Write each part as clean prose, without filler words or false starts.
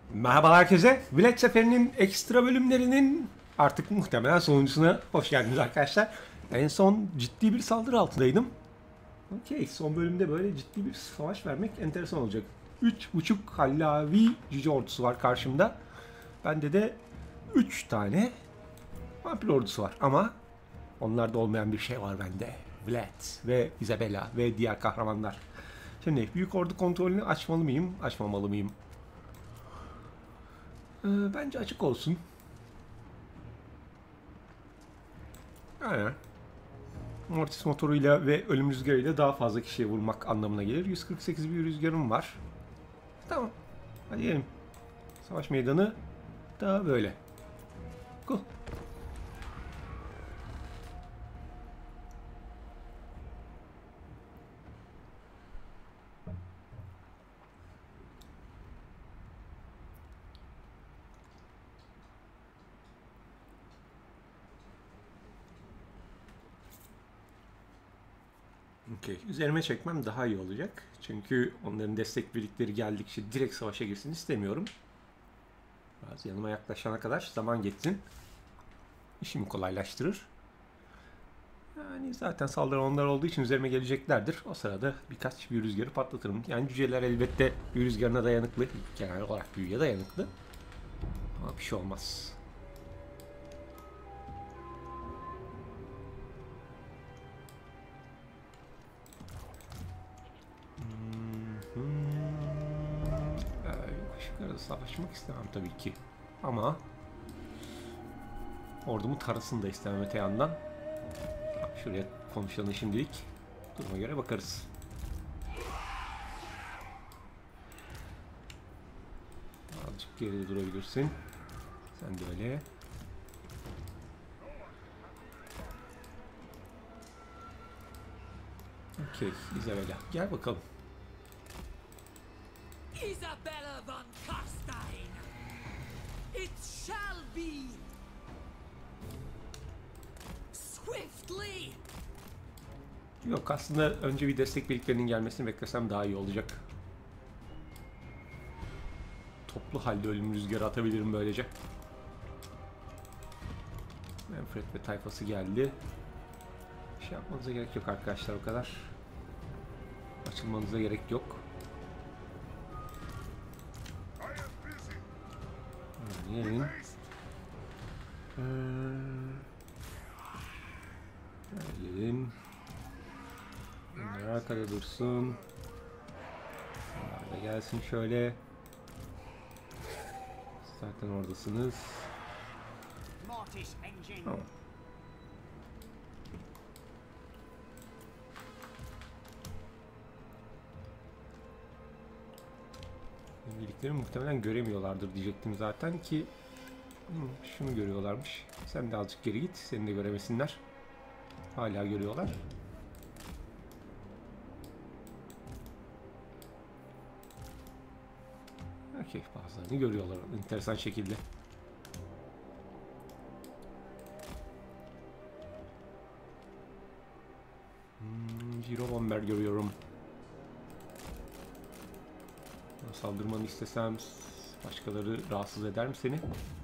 Merhaba herkese. Vlad Seferi'nin ekstra bölümlerinin artık muhtemelen sonuncusuna hoş geldiniz arkadaşlar. En son ciddi bir saldırı altındaydım. Okey, son bölümde böyle ciddi bir savaş vermek enteresan olacak. 3,5 Hallavi cüce ordusu var karşımda. Bende de 3 tane vampir ordusu var ama onlarda olmayan bir şey var bende. Vlad ve Isabella ve diğer kahramanlar. Şimdi büyük ordu kontrolünü açmalı mıyım, açmamalı mıyım? Bence açık olsun. Aynen. Mortis motoruyla ve ölüm rüzgarıyla daha fazla kişiye vurmak anlamına gelir. 148 bir rüzgarım var. Tamam. Hadi gelin. Savaş meydanı da böyle. Go. Okay. Üzerime çekmem daha iyi olacak. Çünkü onların destek birlikleri geldikçe direkt savaşa girsin istemiyorum. Biraz yanıma yaklaşana kadar zaman geçsin. İşimi kolaylaştırır. Yani zaten saldırı onlar olduğu için üzerime geleceklerdir. O sırada birkaç büyü rüzgarı patlatırım. Yani cüceler elbette büyü rüzgarına dayanıklı. Genel olarak büyüye dayanıklı. Ama bir şey olmaz. Başkalarıyla savaşmak istemem tabii ki. Ama ordumu tarasını da istemem öte yandan. Şuraya konuşalım şimdilik. Duruma göre bakarız. Azıcık geride durabilirsin. Sen de öyle. Okey, Isabella. Gel bakalım. Isabella von Karstein, it shall be. Swiftly. Yok, aslında önce bir destek birliklerinin gelmesini beklesem daha iyi olacak. Toplu halde ölüm rüzgarı atabilirim böylece. Manfred ve tayfası geldi. Bir şey yapmanıza gerek yok arkadaşlar, o kadar. Açılmanıza gerek yok. Gelin. Gelin. Bunlar arkada dursun. Bunlar da gelsin şöyle. Zaten oradasınız. Tamam. Birlikleri muhtemelen göremiyorlardır diyecektim zaten ki şunu görüyorlarmış. Sen de azıcık geri git. Seni de göremesinler. Hala görüyorlar. Okey, bazılarını görüyorlar enteresan şekilde. Giro Bomber görüyorum. Saldırmanı istesem başkaları rahatsız eder mi seni?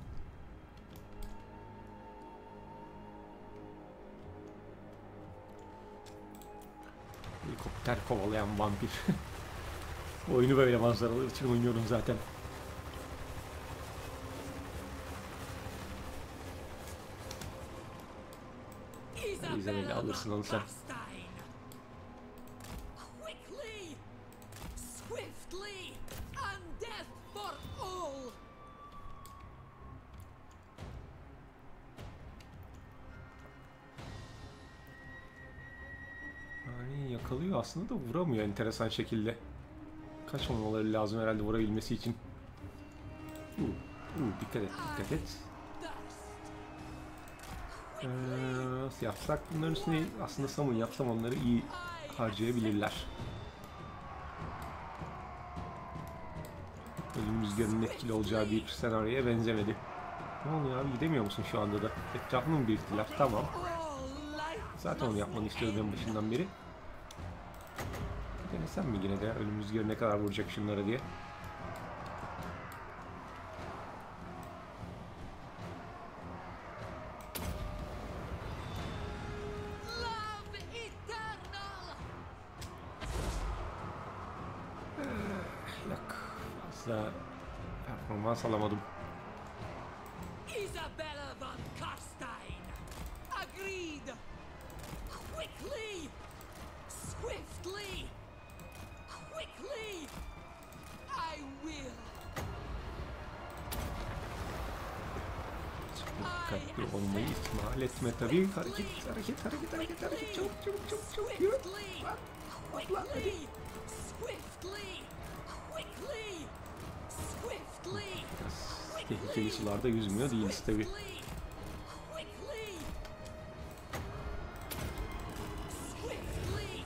Helikopter kovalayan vampir. Oyunu böyle manzaralar için oynuyorum zaten. Isabella alırsın onu sen. Quickly, swiftly, and death for all. Yani yakalıyor aslında da vuramıyor enteresan şekilde. Kaçmamaları lazım herhalde vurabilmesi için. Dikkat et, dikkat et. Nasıl yapsak? Bunların üstüne aslında summon yapsam onları iyi harcayabilirler. Ölüm rüzgarının etkili olacağı bir senaryoya benzemedi. Ne oluyor abi, gidemiyor musun şu anda da? Etrafını mı biriktiler? Tamam. Zaten onu yapmanı istiyordum en başından beri. Denesem mi yine de ölüm rüzgarı ne kadar vuracak şunlara diye. Yok. Fazla performans alamadım. Isabella von Karstein. Agreed. Quickly. Swiftly. Quickly. I will. Dikkatli olmayı ihmal etme tabii. Hareket, hareket, hareket, hareket, hareket. Çabuk, çabuk, çabuk, çabuk. Yürü. Swiftly. Atla, hadi. Quickly. Swiftly. Quickly. Swiftly. Biraz tehlikeli sularda yüzmüyor değiliz tabii. Quickly. Quickly. Swiftly.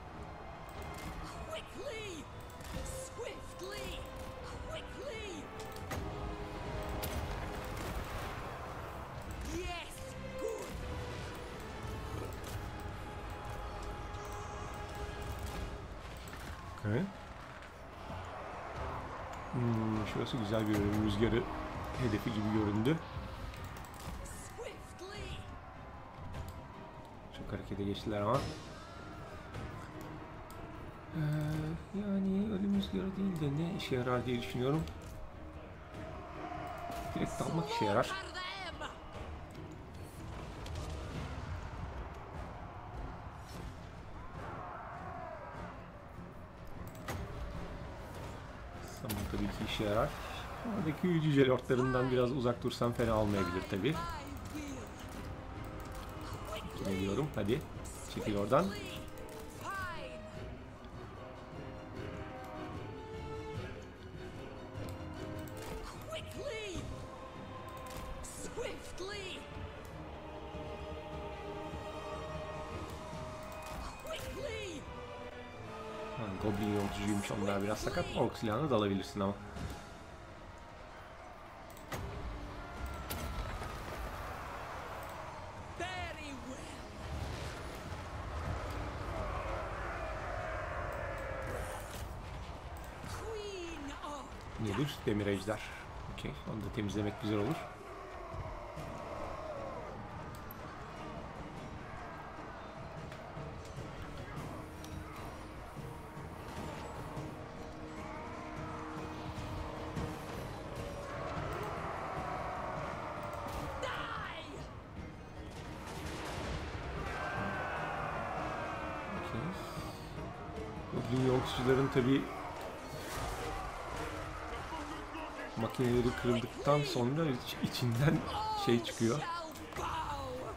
Quickly. Swiftly. Quickly. Yes, good. Okay. Şurası güzel bir ölüm rüzgarı hedefi gibi göründü. Swiftly. Çok harekete geçtiler ama. Yani ölüm rüzgarı değil de ne işe yarar diye düşünüyorum. Direkt dalmak işe yarar. Slaughter them. Tamam, tabii ki işe yarar. Oradaki yüce lordlarından biraz uzak dursam fena olmayabilir tabii. I will. Ne diyorum? Hadi çekil oradan. Fine. Quickly. Swiftly. Quickly. Ha, Goblin yolcuymuş, onlar biraz sakat. Ork silahını da alabilirsin ama. Very well. Queen of Nedir? Demir ejder. Okey. Onu da temizlemek güzel olur. Die. Okey. Goblin yolcuların tabi makineleri kırıldıktan sonra içinden şey çıkıyor. Shall bow.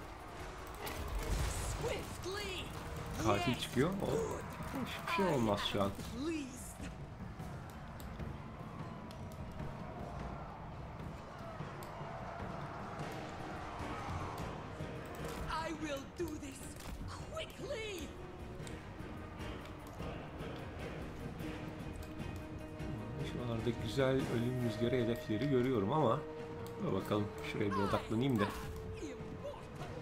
Swiftly. Katil çıkıyor. O hiçbir şey olmaz şu an. Pleased. I will do this quickly. Şuralarda güzel ölüm rüzgarı hedefleri görüyorum ama dur bakalım, şuraya bir odaklanayım da. Immortal.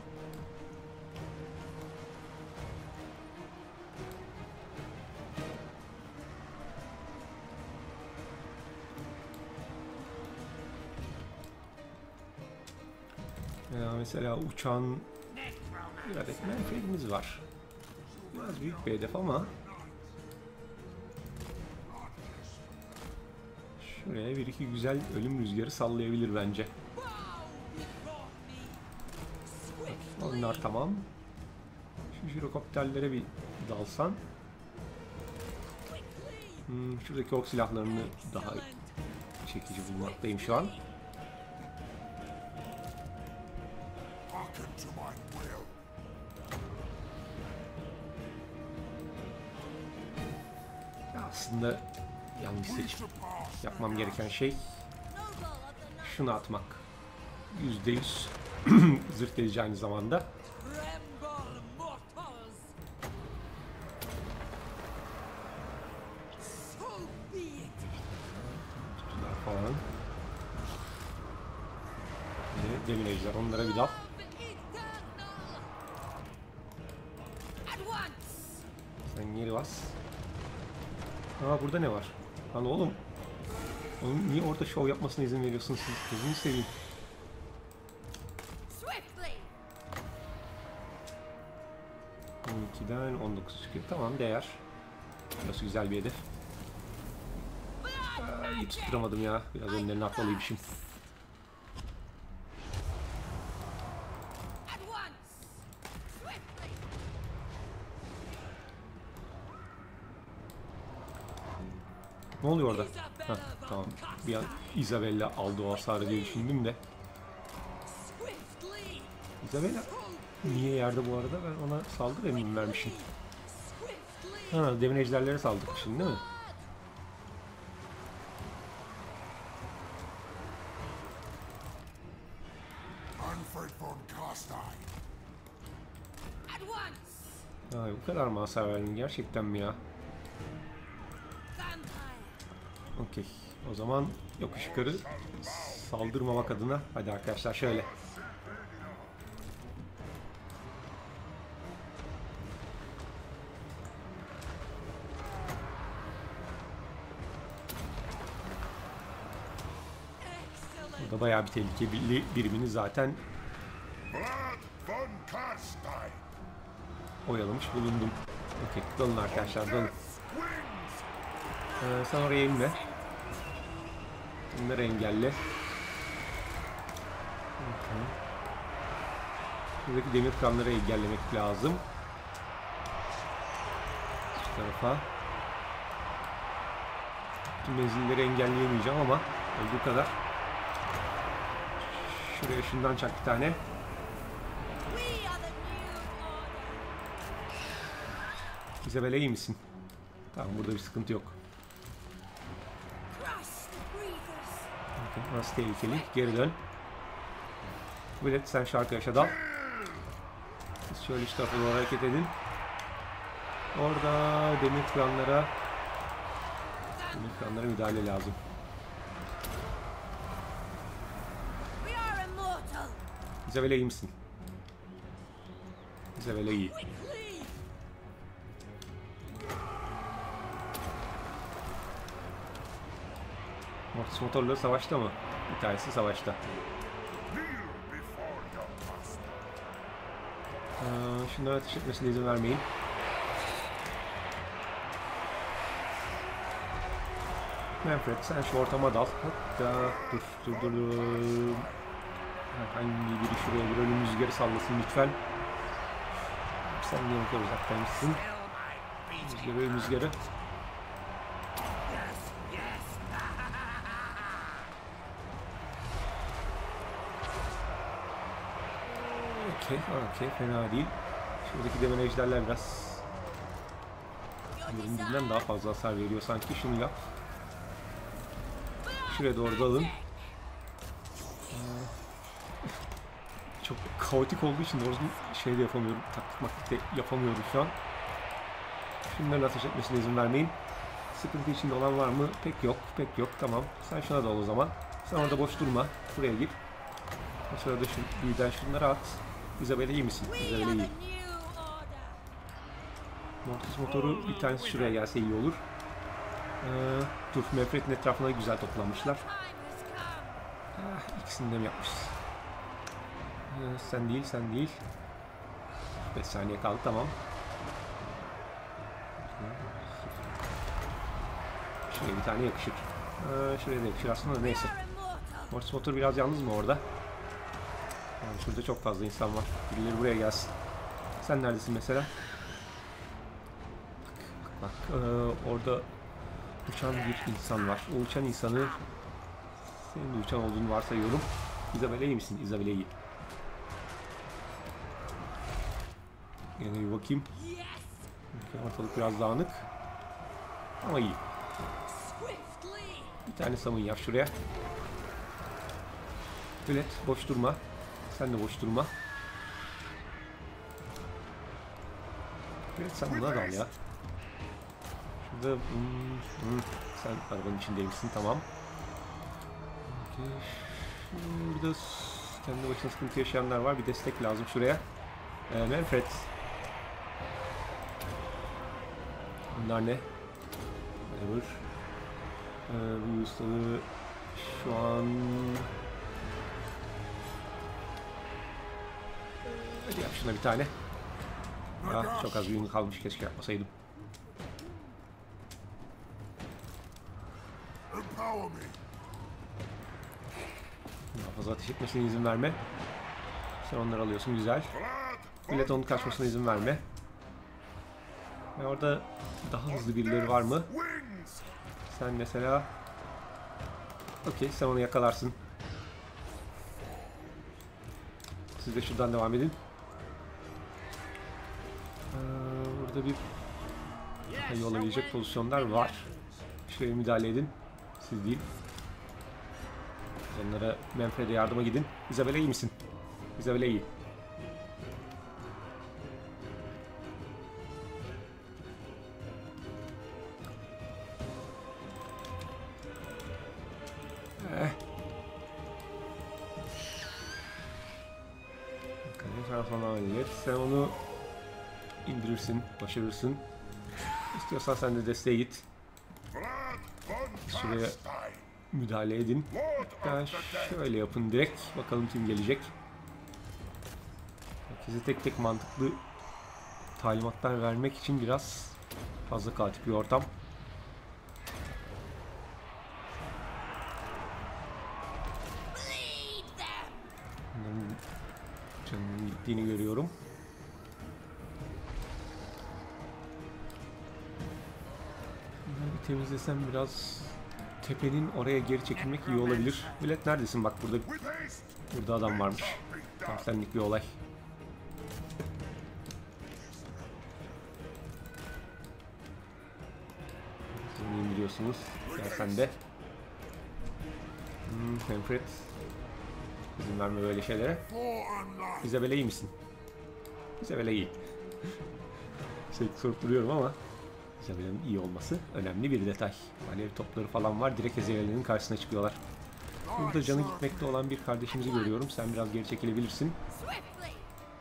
Ya mesela uçan bir adet menfeilimiz var. Biraz büyük bir hedef ama şuraya bir iki güzel ölüm rüzgarı sallayabilir bence. Bow before me. Swiftly. Onlar tamam. Şu jirokopterlere bir dalsan. Quickly. Şuradaki ok silahlarını daha Excellent. çekici bulmaktayım şu an. Hearken to my will. Ya aslında yanlış seçim. Yapmam gereken şey şunu atmak. %100 zırt edici aynı zamanda. Tremble, mortals. So be it. Şunlar falan. Demir ejder, onlara bir dal. Of eternal. At once. Sen geri bas. Aa, burada ne var? Lan oğlum. Onun niye orada şov yapmasına izin veriyorsunuz siz? Gözünü seveyim. Swiftly. 12'den 19 çıkıyor. Tamam, değer. Burası güzel bir hedef. Fire. iyi tutturamadım ya. Biraz önlerine atmalıymışım. At once. Swiftly. Ne oluyor orada? Heh, tamam. Bir an Isabella aldı o hasarı diye düşündüm de. Swiftly. Isabella niye yerde bu arada? Ben ona saldırı emrini vermişim. Swiftly. Ha, demin ejderlere saldırmışsın değil mi? Manfred von Carstein. At once. Ay, bu kadar mı hasar verdin gerçekten mi ya? Vampire. Okey. O zaman yokuş yukarı saldırmamak adına. Hadi arkadaşlar şöyle. Excellent. Burada bayağı bir tehlikeli birimini zaten Vlad von Carstein. oyalamış bulundum. Okey. Dalın arkadaşlar dalın. Wings. Sen oraya inme. Bunları engelle. Buradaki demir kranları engellemek lazım. Şu tarafa. Tüm menzilleri engelleyemeyeceğim ama olduğu kadar. Şuraya şundan çak bir tane. We are the new order. Isabella iyi misin? Tamam, burada bir sıkıntı yok. Crush the breathers. Bakın nasıl tehlikeli. Geri dön. Millet sen şu arkadaşa dal. Siz şöyle şu tarafa doğru hareket edin. Orada demir kranlara müdahale lazım. We are immortal. Isabella iyi misin? Isabella iyi. Quickly. Mortis motorları savaşta mı? Bir tanesi savaşta. Kneel before your master. Şunlara ateş etmesine izin vermeyin. Manfred sen şu ortama dal. Hatta dur. Herhangi biri şuraya bir ölüm rüzgarı sallasın lütfen. Sen niye bu kadar uzaktaymışsın? Rüzgarı. Okey, fena değil. Şuradaki demen ejderler biraz göründüğünden daha fazla hasar veriyor sanki. Şunu yap. Şuraya doğru dalın. Çok kaotik olduğu için doğru şey de yapamıyorum. Taktik maktik de yapamıyorum şu an. Şunların ateş etmesine izin vermeyin. Sıkıntı içinde olan var mı? Pek yok. Tamam. Sen şuna dal o zaman. Sen orada boş durma. Buraya gir. O sırada birden şunları at. Isabella iyi misin? We Isabella are iyi. the new order. Mortis motoru bir tanesi şuraya gelse iyi olur. Dur, Manfred'in etrafına güzel toplanmışlar. Time has come. İkisini de mi yapmışız? Sen değil. 5 saniye kaldı, tamam. Şuraya bir tane yakışır. Şuraya da yakışır aslında, We neyse. are immortal. Mortis motor biraz yalnız mı orada? Yani şurada çok fazla insan var. Birileri buraya gelsin. Sen neredesin mesela? Bak, orada uçan bir insan var. O uçan insanı, senin de uçan olduğunu varsayıyorum. Isabella iyi misin? Isabella iyi. Yine bir bakayım. Yes. Ortalık biraz dağınık. Ama iyi. Swiftly. Bir tane summon yap şuraya. Bilet, boş durma. Sen de boş durma. Bilet, sen buna dal ya. Şurada sen arabanın içindeymişsin, tamam. Şurada kendi başına sıkıntı yaşayanlar var. Bir destek lazım şuraya. Manfred. Bunlar ne? Whatever. Bu ustalığı şu an... Hadi yap şuna bir tane. Ah, çok az bir ürün kalmış, keşke yapmasaydım. Empower me. Daha fazla ateş etmesine izin verme. Sen onları alıyorsun, güzel. Millet onun kaçmasına izin verme. Ve orada daha hızlı birileri var mı? Wings. Sen mesela... Okey, sen onu yakalarsın. Siz de şuradan devam edin. Burada bir daha iyi olabilecek pozisyonlar var. Şuraya müdahale edin. Siz değil. Onlara Manfred'e yardıma gidin. Isabella iyi misin? Isabella iyi. Sen onu indirirsin, başarırsın. İstiyorsan sen de desteğe git. Vlad von Şuraya Karstein. müdahale edin. Lord Hatta of the Dead. şöyle yapın direkt. Bakalım kim gelecek. Herkese tek tek mantıklı talimatlar vermek için biraz fazla kaotik bir ortam. Bleed them. Bunların canının gittiğini görüyorum. Bunları bir temizlesem biraz tepenin oraya geri çekilmek iyi olabilir. Millet neredesin? Bak burada With haste. burada adam varmış. Tam senlik bir olay. Seni indiriyorsunuz. Gel sen de. Manfred. İzin verme böyle şeylere. For unlock. Isabella iyi misin? Isabella iyi. Sürekli sorup duruyorum ama Isabella'nın iyi olması önemli bir detay. Alev topları falan var. Direkt Isabella'nın karşısına çıkıyorlar. Burada canı gitmekte olan bir kardeşimizi görüyorum. Sen biraz geri çekilebilirsin. Swiftly.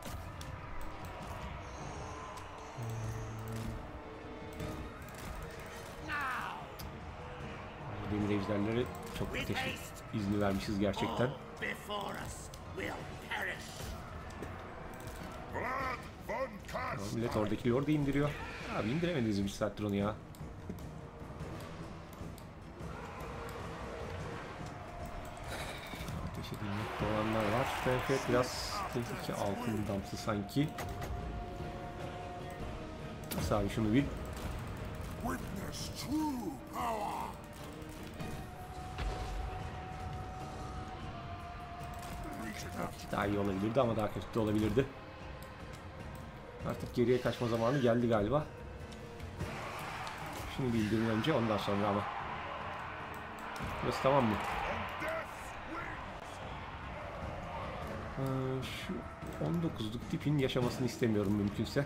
Now. Demir ejderleri çok ateş izni vermişiz gerçekten. Before us will perish. Vlad von Karstein. Millet oradaki lordu indiriyor. Abi indiremediniz bir saattir onu ya. Ateş edilmekte olanlar var. Manfred biraz tehlike altındamsı sanki. Nasıl abi şunu bil. Witness true power. Daha iyi olabilirdi ama daha kötü de olabilirdi. Artık geriye kaçma zamanı geldi galiba. Şunu bildirin önce ondan sonra ama. Burası tamam mı? Şu 19'luk tipin yaşamasını istemiyorum mümkünse.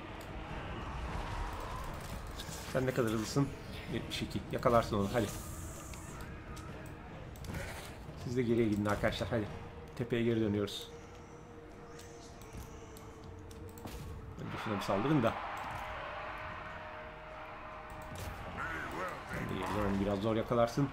Sen ne kadar hızlısın? 72. Yakalarsın onu hadi. Siz de geriye gidin arkadaşlar hadi. Tepeye geri dönüyoruz. Önce şuna bir saldırın da. Onu biraz zor yakalarsın.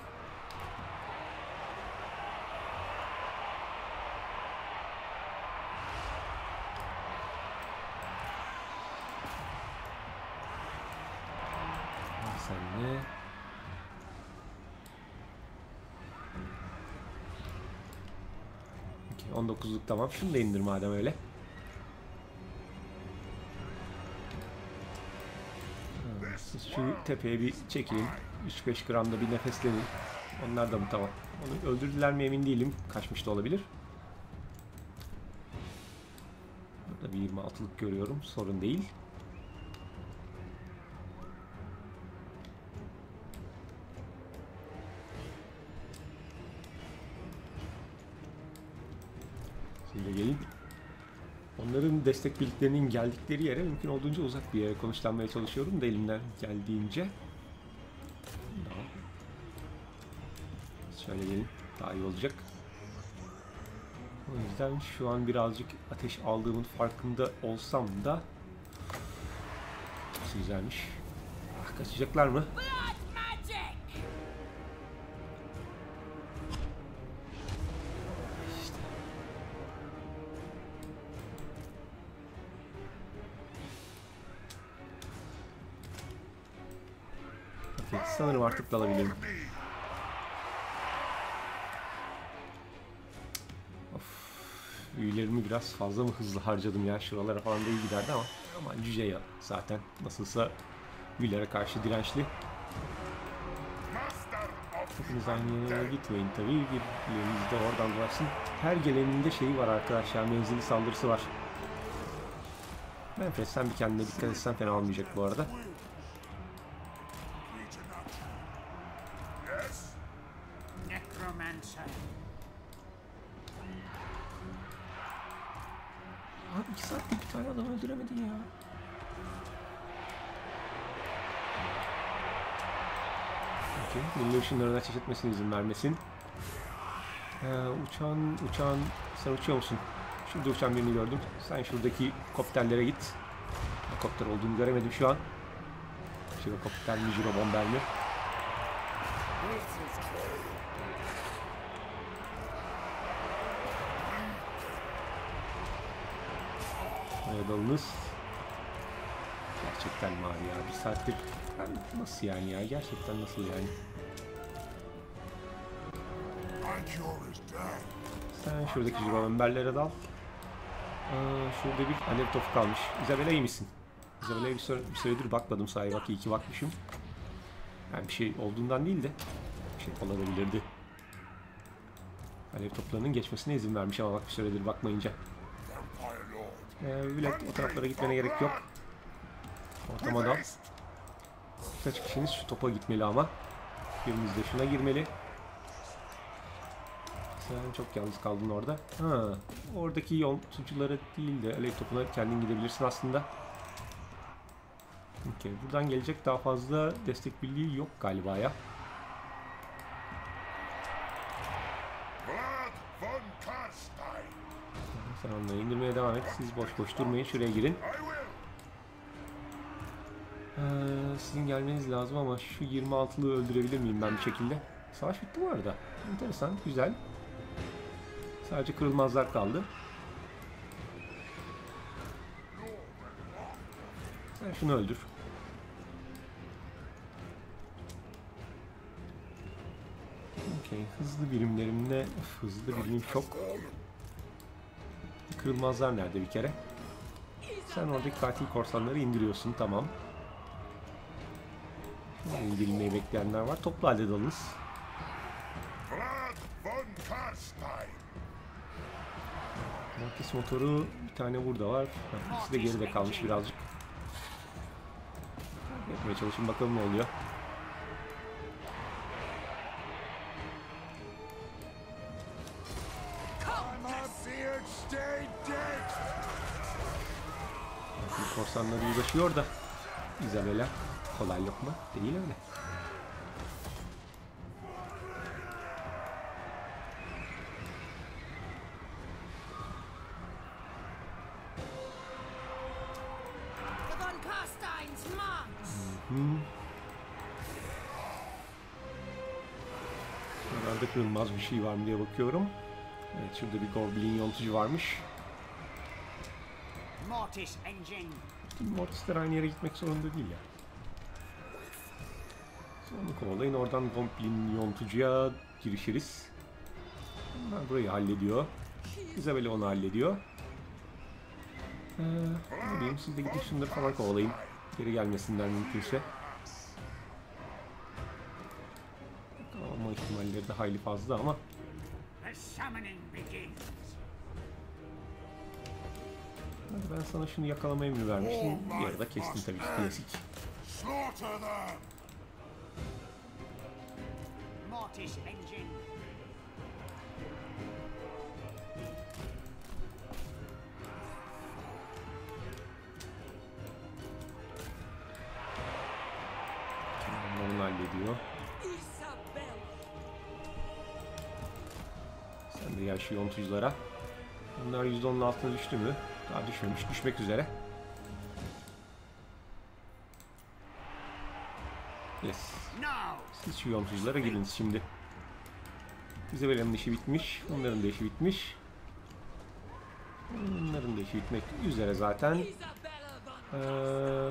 Sen ne? Okay, 19'luk tamam. Şunu da indir madem öyle. Siz şu tepeye bir çekilin. 3-5 gramda bir nefeslenin. Onlar da mı tamam. Onu öldürdüler mi emin değilim. Kaçmış da olabilir. Burada bir 26'lık görüyorum. Sorun değil. Şimdi gelin. Onların destek birliklerinin geldikleri yere mümkün olduğunca uzak bir yere konuşlanmaya çalışıyorum da elimden geldiğince. Şöyle gelin. Daha iyi olacak. O yüzden şu an birazcık ateş aldığımın farkında olsam da çok güzelmiş. Ah, kaçacaklar mı? Blood magic. İşte. Okey, sanırım artık dalabilirim. Üyelerimi biraz fazla mı hızlı harcadım ya? Şuralara falan da iyi giderdi ama aman cüce ya zaten. Nasılsa üyelere karşı dirençli. Master of Hepiniz aynı yere gitmeyin tabii. Birileriniz de oradan dolaşsın. Her geleninde şeyi var arkadaşlar. Menzilli saldırısı var. Menfes sen bir kendine dikkat etsen fena olmayacak bu arada. yes. Necromancer. Abi 2 saatte bir tane adam öldüremedin ya. Okey. Milli ışınlarına ateş etmesine izin vermesin. Uçağın sen uçuyor musun? Şurada uçan birini gördüm. Sen şuradaki kopterlere git. Kopter olduğunu göremedim şu an. Jirokopter mi, jirobomber mi? Dalınız. Gerçekten var ya. Bir saattir. Nasıl yani ya? Gerçekten nasıl yani? My cure is death. Sen şuradaki jirobomberlere dal. Şurada bir alev topu kalmış. Isabella iyi misin? Isabella'ya bir süredir bakmadım sahi. Bak iyi ki bakmışım. Yani bir şey olduğundan değil de bir şey olabilirdi. Alev toplarının geçmesine izin vermiş ama bak bir süredir bakmayınca. Vampire Lord. Villette o taraflara gitmene gerek yok. Ortama dal. Kaç kişiniz şu topa gitmeli ama. Birimiz de şuna girmeli. Sen çok yalnız kaldın orada. Ha, oradaki yolculara değil de alev topuna kendin gidebilirsin aslında. Okay, buradan gelecek daha fazla destek birliği yok galiba ya. Vlad von Karstein. Sen onları indirmeye devam et. Siz boş boş durmayın. Şuraya girin. I will. Sizin gelmeniz lazım ama şu 26'lığı öldürebilir miyim ben bir şekilde? Savaş bitti bu arada. Enteresan, güzel. Sadece kırılmazlar kaldı. Sen şunu öldür. Okey, hızlı birimlerimle... hızlı birimim çok. Kırılmazlar nerede bir kere? Sen oradaki katil korsanları indiriyorsun, tamam. İndirilmeyi bekleyenler var. Toplu halde dalınız. Vlad von Karstein. Mortis motoru bir tane burada var. İkisi de geride kalmış birazcık. Yapmaya çalışın bakalım ne oluyor. Beard stay dead. Korsanları uğraşıyor da Isabella kolay lokma değil öyle. The Von Carstein's marks. Buralarda kırılmaz bir şey var mı diye bakıyorum. Evet, şurada bir Goblin yontucu varmış. Mortis engine. Mortisler aynı yere gitmek zorunda değil ya. Sonra kovalayın, oradan Goblin yontucuya girişiriz. Bunlar burayı hallediyor. Isabella onu hallediyor. Ne diyeyim, siz de gidin şunları falan kovalayın. Geri gelmesinler mümkünse. Ama ihtimalleri de hayli fazla ama. The summoning begins. Hadi ben sana şunu yakalama emri vermiştim. Bir arada kestim tabii ki, klasik. Slaughter them. Mortis engine. Onu hallediyor. Isabella. Sen de gel şu yontuculara. Bunlar %10'un altına düştü mü? Daha düşmemiş, düşmek üzere. Yes. No. Siz şu yontuculara giriniz şimdi. Isabella'nın işi bitmiş. Onların da işi bitmiş. Onların da işi bitmek üzere zaten. Isabella von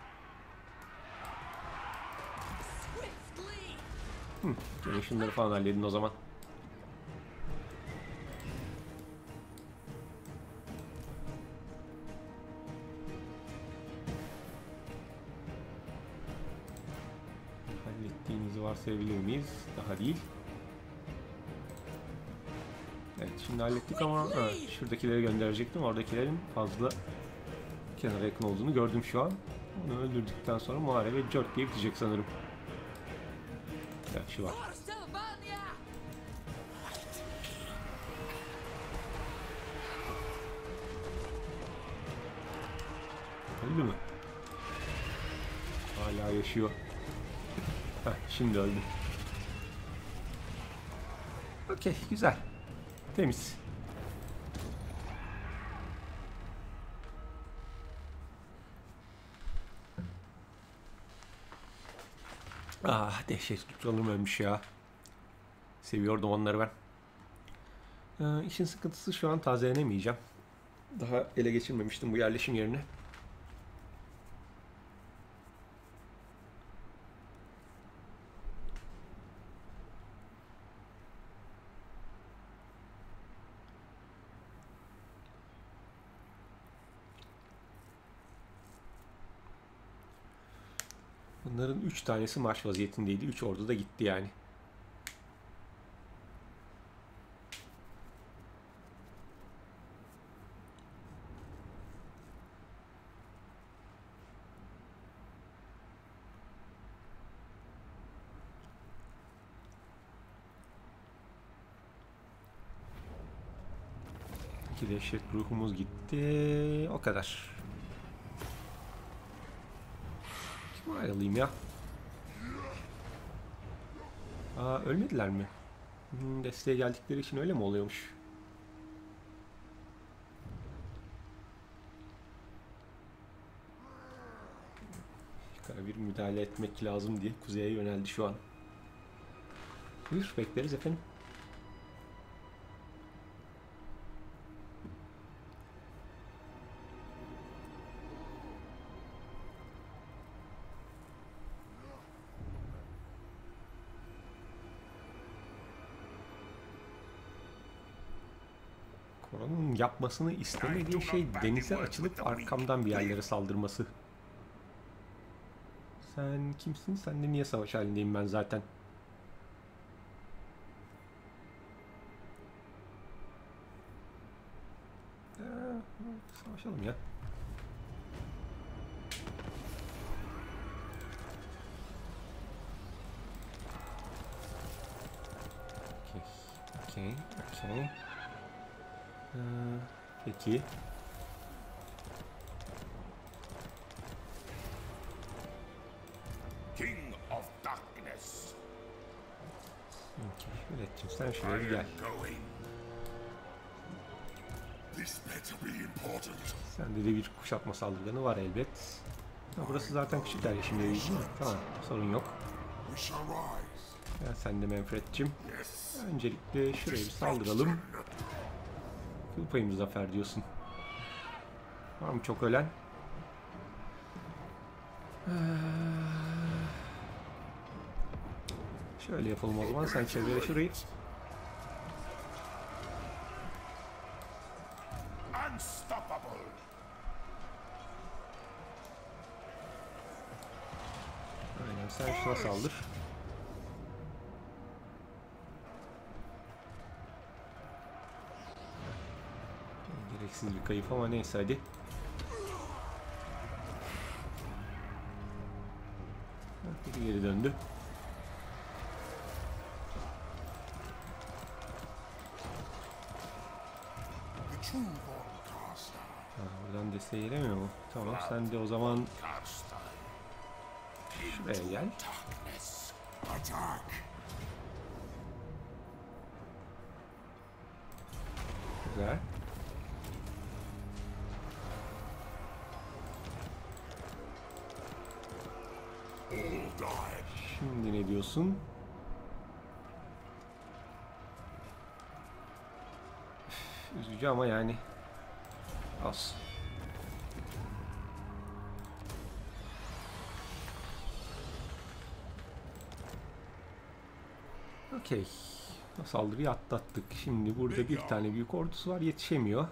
Swiftly. Gelin şunları falan halledin o zaman. Varsayabilir miyiz? Daha değil. Evet, şimdi hallettik ama şuradakileri gönderecektim. Oradakilerin fazla kenara yakın olduğunu gördüm şu an. Onu öldürdükten sonra muharebe cört diye bitecek sanırım. Evet, şu var. For Sylvania! Öldü mü? Hala yaşıyor. Heh, şimdi öldü. Okey, güzel. Temiz. Ah, dehşet tutalım ölmüş ya. Seviyordum onları ben. İşin sıkıntısı şu an tazelenemeyeceğim. Daha ele geçirmemiştim bu yerleşim yerini. Bunların 3 tanesi marş vaziyetindeydi. 3 ordu da gitti yani. İki dehşet ruhumuz gitti. O kadar. Kim ayrılayım ya? Aa, ölmediler mi? Desteğe geldikleri için öyle mi oluyormuş? Yukarı bir müdahale etmek lazım diye kuzeye yöneldi şu an. Buyur, bekleriz efendim. Koran'ın yapmasını istemediği şey denize açılıp arkamdan bir yerlere saldırması. Sen kimsin? Senle niye savaş halindeyim ben zaten? Savaşalım ya. Okey. Peki. King of Darkness. Üretçim sen şuraya bir gel. Going. This better be important. Sende de bir kuşatma saldırganı var elbet. Ha, burası zaten küçük yerleşim yeri değil mi? Tamam, sorun yok. We shall rise. Ya sen de Manfred'cim. Yes. Öncelikle şuraya bir saldıralım. Kıl payımız zafer diyorsun. Var mı çok ölen? Şöyle yapalım o zaman. Sen çevre şurayı. Unstoppable. Aynen, sen şuna saldır. Gereksiz bir kayıp ama neyse hadi. Biri geri döndü. The true Von Caster. Buradan desteği gelemiyor mu? Tamam, sen de o zaman Caster. şuraya gel. Darkness. Attack. Güzel. All die. Şimdi ne diyorsun? Üzücü ama yani az. Okey. Saldırıyı atlattık. Şimdi burada bir tane büyük ordusu var. Yetişemiyor.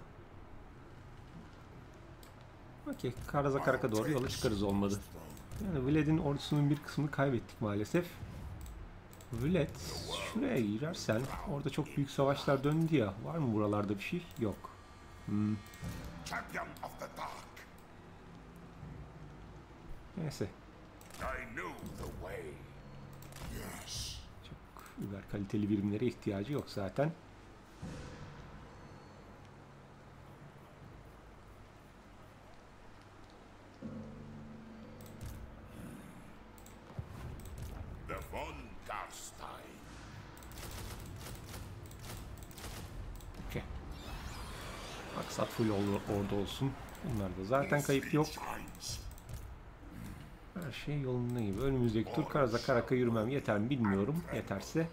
Okey. Karazakarak'a doğru yola çıkarız olmadı. Yani Vlad'in ordusunun bir kısmını kaybettik maalesef. Vlet, şuraya girersen orada çok büyük savaşlar döndü ya. Var mı buralarda bir şey? Yok. Champion of the dark. Neyse. I knew the way. Yes. Çok über kaliteli birimlere ihtiyacı yok zaten. The von Karstein. Okey. Maksat full orada olsun. Bunlarda zaten kayıp yok. Shines. Her şey yolunda gibi. Önümüzdeki tur Karazakarak'a yürümem yeter mi bilmiyorum. Yeterse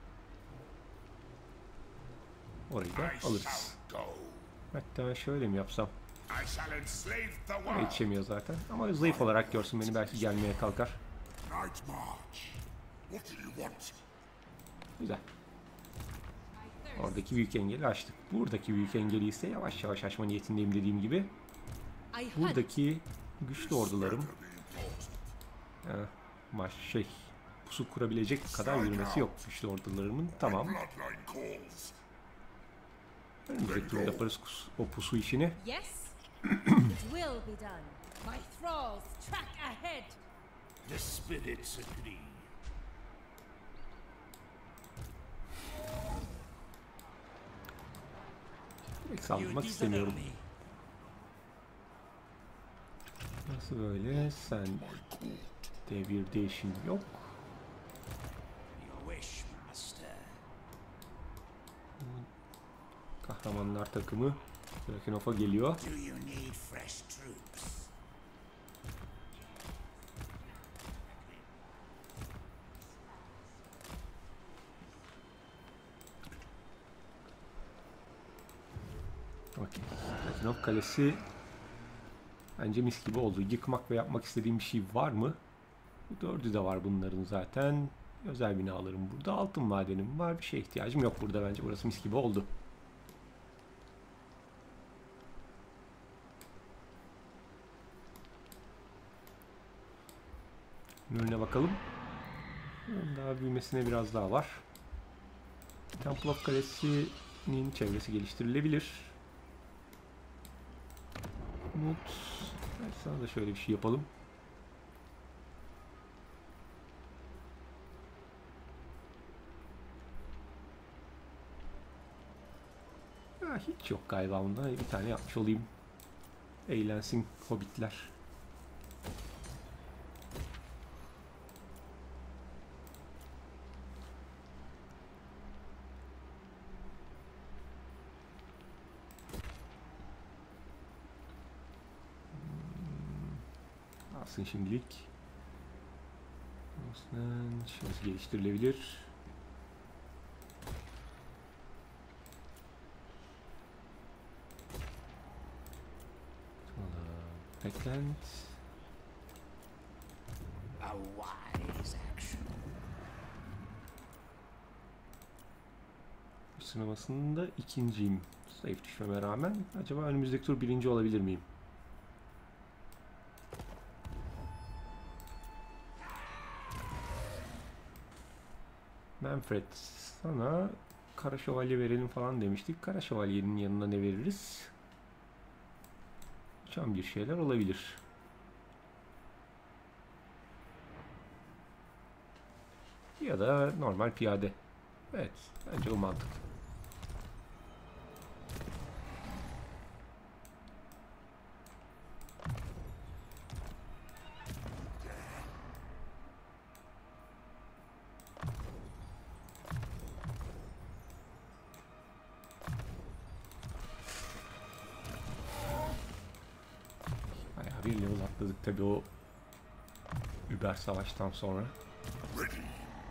orayı da I alırız. shall go. Hatta şöyle mi yapsam? I shall enslave the Oraya world. yetişemiyor zaten. Ama zayıf olarak görsün beni, belki gelmeye kalkar. Night march. What do you want? Güzel. Oradaki büyük engeli açtık. Buradaki büyük engeli ise yavaş yavaş aşma niyetindeyim dediğim gibi. I hunt. Buradaki güçlü ordularım Better be important. pusu kurabilecek kadar yürümesi yok güçlü ordularımın. Tamam. Bloodline calls. Önümüzdeki turda yaparız o pusu işini. Yes, it will be done. My thralls track ahead. The spirits agree. Direkt saldırmak istemiyorum. Nasıl böyle? Sen devir değişim yok. Your wish, master. Kahramanlar takımı Drakenov'a geliyor. Do you need fresh troops? Okey. Drakenov Kalesi bence mis gibi oldu. Yıkmak ve yapmak istediğim bir şey var mı? Bu dördü de var bunların zaten. Özel binalarım burada. Altın madenim var. Bir şeye ihtiyacım yok burada bence. Burası mis gibi oldu. Önüne bakalım. Daha büyümesine biraz daha var. Temple of Kalesi'nin çevresi geliştirilebilir. Umut. Evet, sana da şöyle bir şey yapalım. Ha, hiç yok galiba bunda. Bir tane yapmış olayım. Eğlensin hobbitler. Alsın şimdilik. Aslında şurası geliştirilebilir. Backland. A wise action. Sıralamasında ikinciyim. Zayıf düşmeme rağmen. Acaba önümüzdeki tur birinci olabilir miyim? Manfred, sana Kara Şövalye verelim falan demiştik. Kara Şövalye'nin yanına ne veririz? Uçan bir şeyler olabilir. Ya da normal piyade. Evet, bence o mantık. Bayağı bir level atladık tabii o Über savaştan sonra. Ready.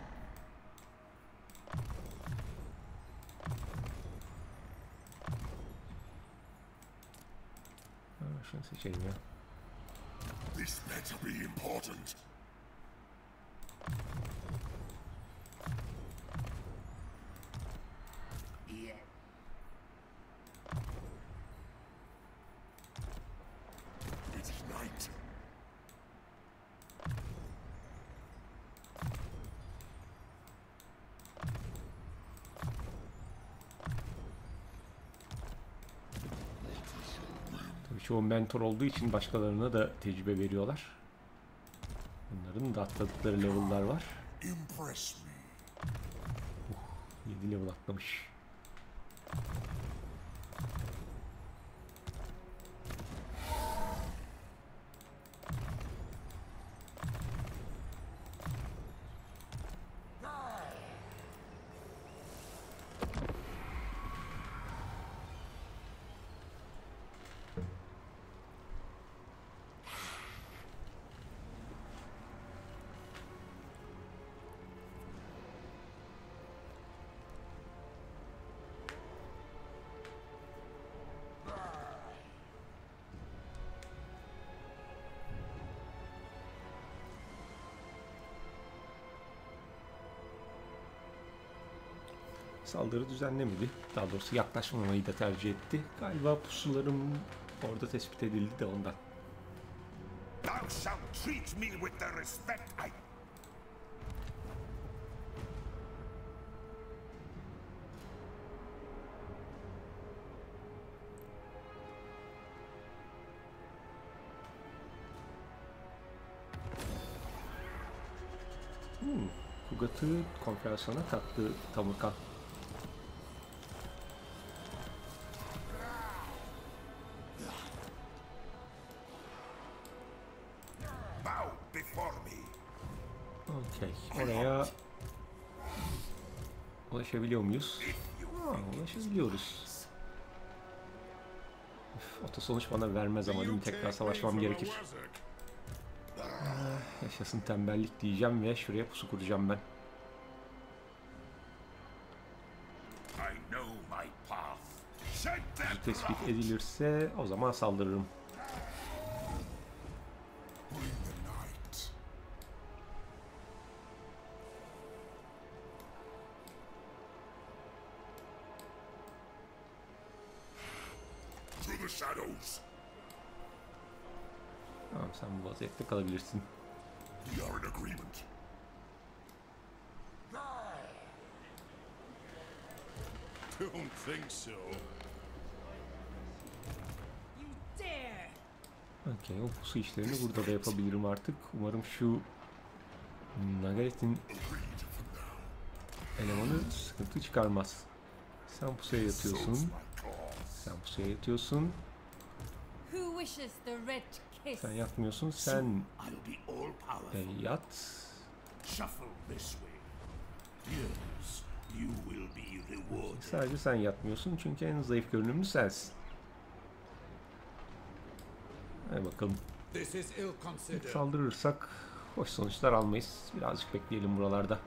Şunu seçelim ya. This better be important. Yeah. It's night. Çoğu mentor olduğu için başkalarına da tecrübe veriyorlar. Bunların da atladıkları level'lar var. Impress me. 7 level atlamış. Saldırı düzenlemedi. Daha doğrusu yaklaşmamayı da tercih etti. Galiba pusularım orada tespit edildi de ondan. Thou shalt treat me with the respect I... Kugat'ı konfederasyona kattı Tamurkan. Bow before me. Okey. Oraya ulaşabiliyor muyuz? Ulaşabiliyoruz. Oto sonuç bana vermez ama değil mi? Tekrar savaşmam gerekir. Yaşasın tembellik diyeceğim ve şuraya pusu kuracağım ben. I know my path. Set them Tespit edilirse o zaman saldırırım. bring the night. To the shadows. Tamam, sen bu vaziyette kalabilirsin. We are in agreement. Don't think so. You dare! Okey, o pusu işlerini burada da yapabilirim artık. Umarım şu Nagaret'in elemanı sıkıntı çıkarmaz. Sen pusuya yatıyorsun. Sen pusuya yatıyorsun. Who wishes the red kiss? Sen yatmıyorsun. Sen I'll be all powerful. yat. Shuffle this way. Yes, you will be rewarded. Sadece sen yatmıyorsun çünkü en zayıf görünümlü sensin. Hadi bakalım. This is ill considered. Saldırırsak hoş sonuçlar almayız. Birazcık bekleyelim buralarda.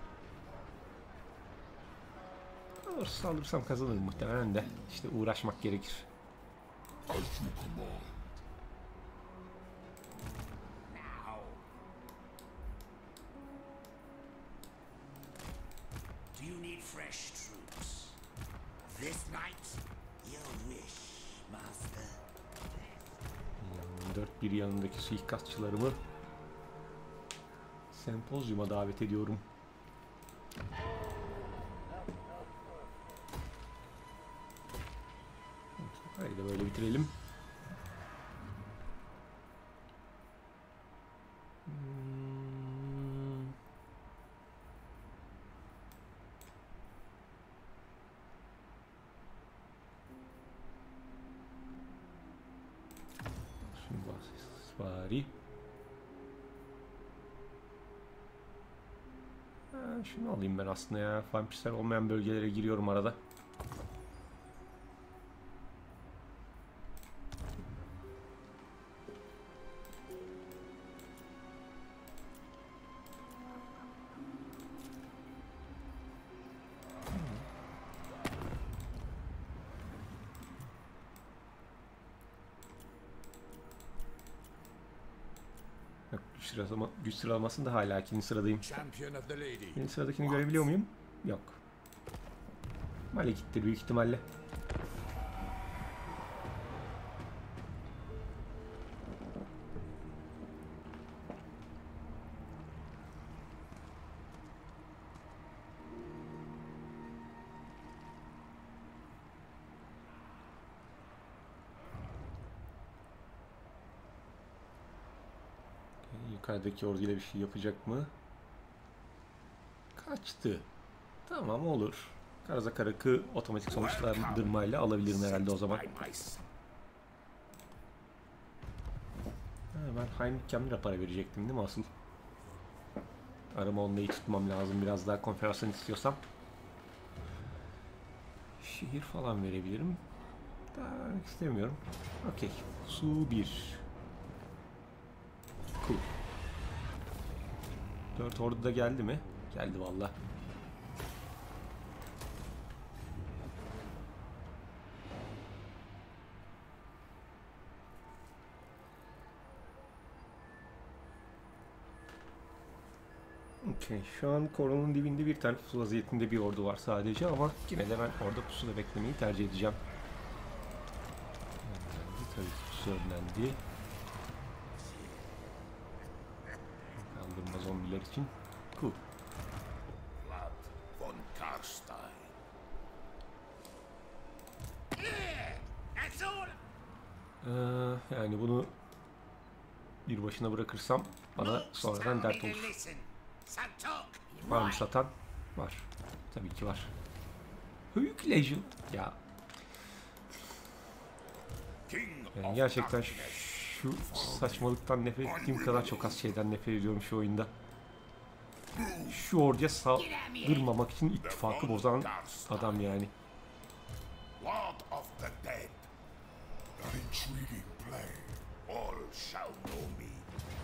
Doğrusu saldırırsam kazanırım muhtemelen de. İşte uğraşmak gerekir. As you command. Now. Do you need fresh troops? This night, your wish, master. Dört bir yanındaki suikastçılarımı sempozyuma davet ediyorum. Haydi böyle bitirelim. Şimdi bari. Şunu alayım ben aslında ya. Vampirsler olmayan bölgelere giriyorum arada. Yok, güç sıralamasında hala ikinci sıradayım. Champion of the lady. Birinci sıradakini görebiliyor muyum? Yok. Malekit'tir büyük ihtimalle. Yukarıdaki orduyla bir şey yapacak mı? Kaçtı. Tamam, olur. Karazakarak'ı otomatik sonuçlandırmayla alabilirim herhalde o zaman. Ben Heinrich Kemmler'e para verecektim değil mi asıl? Arama onları tutmam lazım biraz daha konferasyon istiyorsam. Şehir falan verebilirim. Daha istemiyorum. Okey. Su 1. Cool. 4 ordu da geldi mi? Geldi valla. Okay. Şu an koronun dibinde bir tane pusu vaziyetinde bir ordu var sadece ama yine de ben orada pusuda beklemeyi tercih edeceğim. Tabii ki pusu önlendi. Kaldırma zombiler için. Cool. Vlad von Karstein. That's all. Yani bunu bir başına bırakırsam bana sonradan dert olur. Listen. So talk. Var mı satan? Var. Tabii ki var. Höyük Legion. Ya King yani of gerçekten Darkness. şu saçmalıktan nefret ettiğim kadar çok az şeyden nefret ediyorum şu oyunda. Şu orduya saldırmamak için ittifakı bozan adam yani. Lord of the dead. An intriguing play. All shall know me.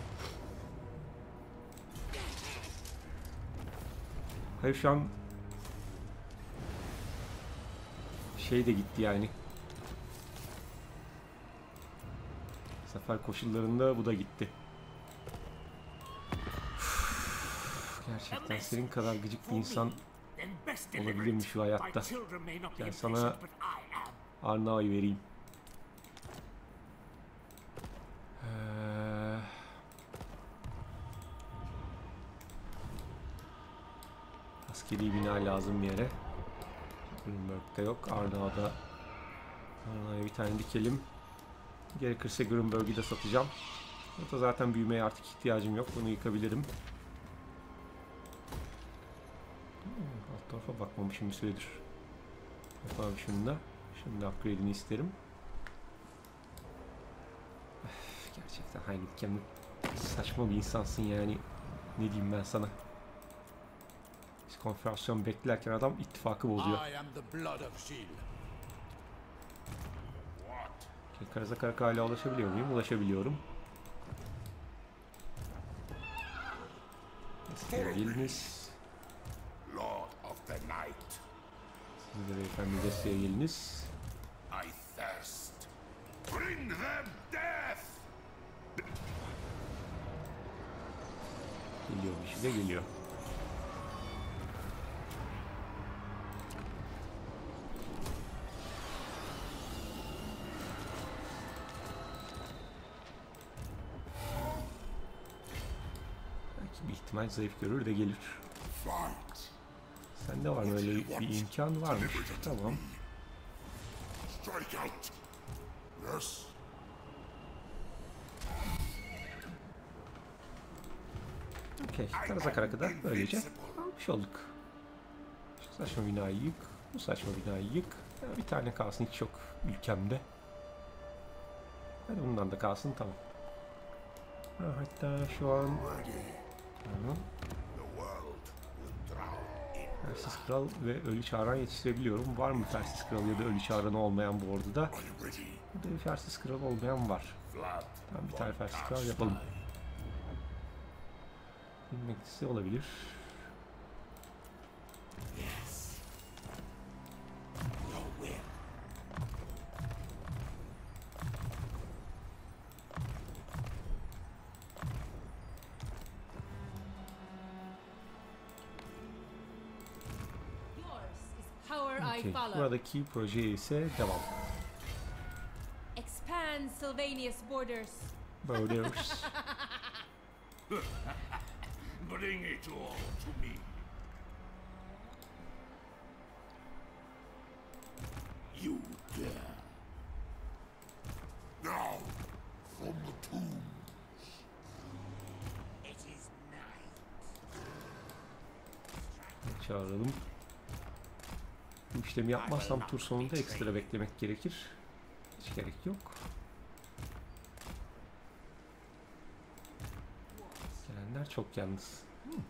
Hayır şu an şey de gitti yani. Sefer koşullarında bu da gitti. Gerçekten senin kadar gıcık bir insan olabilir mi şu hayatta? Gel sana Arnav'ı vereyim. Askeri bina lazım bir yere. Grünberg'de yok. Arnav'da Arnav'a bir tane dikelim. Gerekirse Grünberg'i de satacağım. Burada zaten büyümeye artık ihtiyacım yok. Bunu yıkabilirim. Alt tarafa bakmamışım bir süredir. Yapalım şunu da. Şimdi upgrade'ini isterim. Gerçekten Heinrich Kemmler saçma bir insansın yani. Ne diyeyim ben sana. Biz konferasyon beklerken adam ittifakı bozuyor. I am the blood of Gilles. Karazakarak'a hala ulaşabiliyor muyum? Ulaşabiliyorum. Geliniz. Lord of the night. Siz de beyefendi desteğe geliniz. I thirst. Bring them death. Geliyor bir şey de geliyor. Belki bir ihtimal zayıf görür de gelir. Fight. Sende var mı öyle bir imkan varmış? Tamam. Strike out. Yes. Okey. Karazakarak'ı da böylece almış olduk. Şu saçma binayı yık. Bu saçma binayı yık. Ya bir tane kalsın hiç yok ülkemde. Hadi bundan da kalsın tamam. Ha, hatta şu an tamam. The world will drown in Fersiz Kral ve Ölü Çağıran yetiştirebiliyorum. Var mı Fersiz Kral ya da Ölü Çağıran olmayan bu orduda? ready. Burada bir Fersiz Kral olmayan var. Vlad Tamam bir tane Fersiz Kral yapalım. Bilmektisi olabilir. Yours is power I Okay. follow. Buradaki proje ise devam. Expand Sylvania's borders. Borders. Bring it all to me. You dare. Now, from the tombs. çağıralım. Bu işlemi yapmazsam tur sonunda ekstra beklemek gerekir. Hiç gerek yok. Gelenler çok yalnız.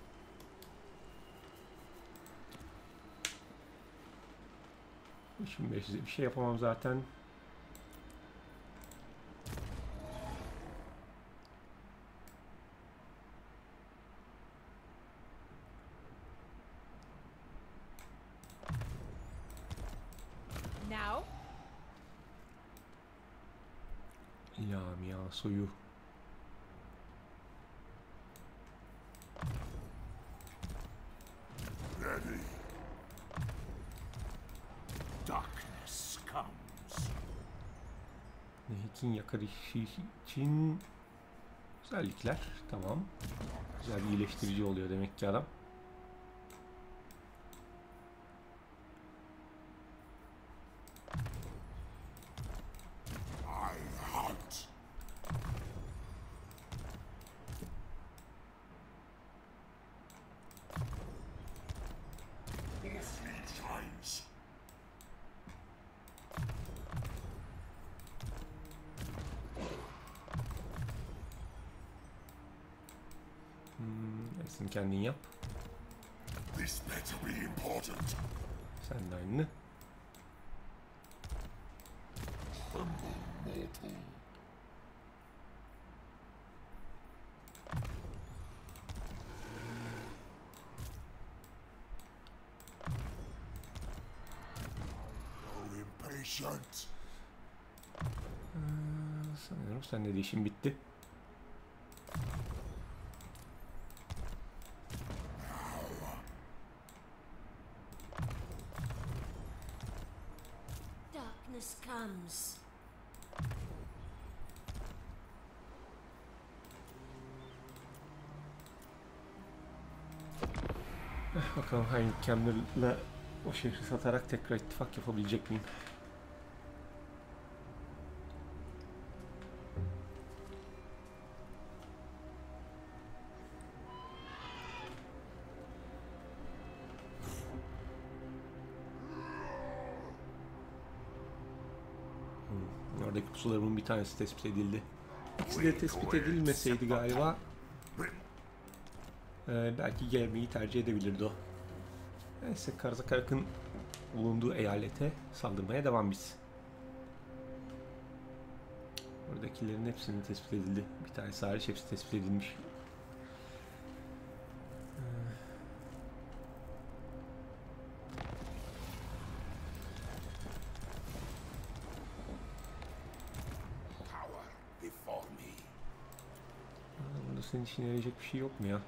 Şimdi bir şey yapamam zaten. Now, Lamia soyu. Ready. Darkness comes. Nehik'in yakarışı için güzellikler. Tamam. Güzel bir iyileştirici oluyor demek ki adam. I hunt. All three times. Hepsini kendin yap. This better be important. Sen de aynı. Mortal. Oh, impatient. Sanıyorum sende de işin bitti. darkness comes. Bakalım hangi Campbell'la o şehri satarak tekrar ittifak yapabilecek miyim? Oradaki pusularımın bir tanesi tespit edildi. İkisi de tespit edilmeseydi galiba belki gelmeyi tercih edebilirdi o. Neyse, Karzakarak'ın bulunduğu eyalete saldırmaya devam biz. Oradakilerin hepsinin tespit edildi. Bir tanesi hariç hepsi tespit edilmiş. Power before me. Burada senin işine yarayacak bir şey yok mu ya?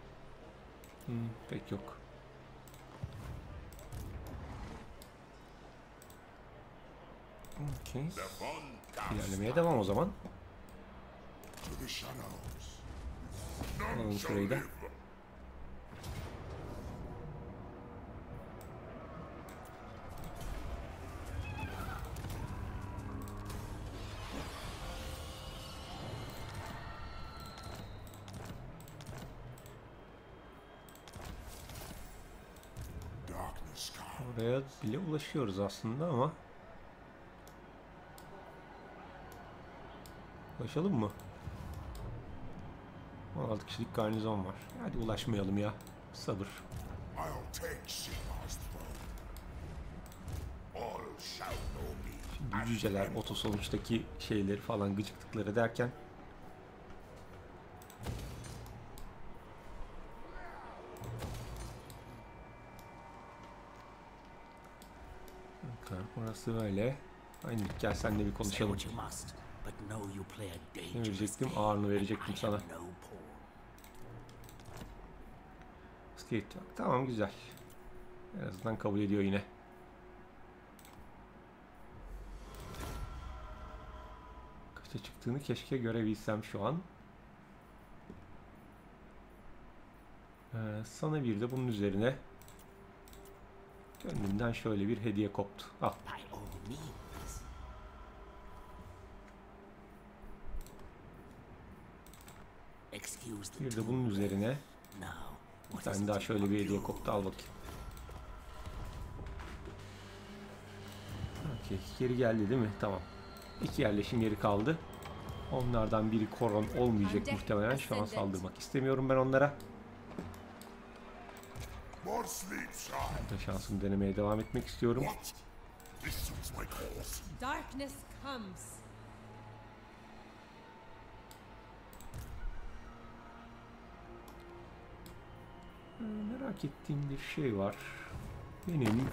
Pek yok. Okay. The fun comes İlerlemeye devam o zaman. to the shadows. Alalım None shall şurayı da. live. Darkness comes. Oraya bile ulaşıyoruz aslında ama ulaşalım mı? 16 kişilik garnizon var. Hadi ulaşmayalım ya. Sabır. I'll take Sigmar's throne. All shall know me. Şimdi cüceler, otosonuçtaki şeyleri falan gıcıklıkları derken bakalım, burası öyle. Aynı, gel senle bir Say konuşalım. what you must, but know you play a Ne dangerous verecektim? game. Ağırını verecektim I sana. have no pawn. Skate. Tamam, güzel. En azından kabul ediyor yine. Kaça çıktığını keşke görebilsem şu an. Sana bir de bunun üzerine gönlümden şöyle bir hediye koptu. Al. By all means. Excuse the Bir de bunun üzerine Now, bir what is tane it daha you şöyle want bir hediye you? koptu. Al bakayım. Okey, geri geldi değil mi? Tamam. 2 yerleşim yeri kaldı. Onlardan biri koron olmayacak muhtemelen. Şu an saldırmak istemiyorum ben onlara. More sleep, child. Burada şansımı denemeye devam etmek istiyorum. What? This suits my cause. Darkness comes. Merak ettiğim bir şey var. Benim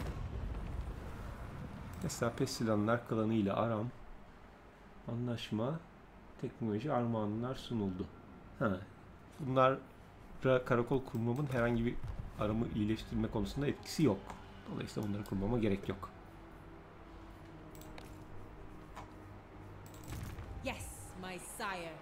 mesela Pestilanlar klanı ile aram, anlaşma, teknoloji armağanlar sunuldu. Bunlara karakol kurmamın herhangi bir aramı iyileştirme konusunda etkisi yok. Dolayısıyla bunları kurmama gerek yok. Yes, my sire.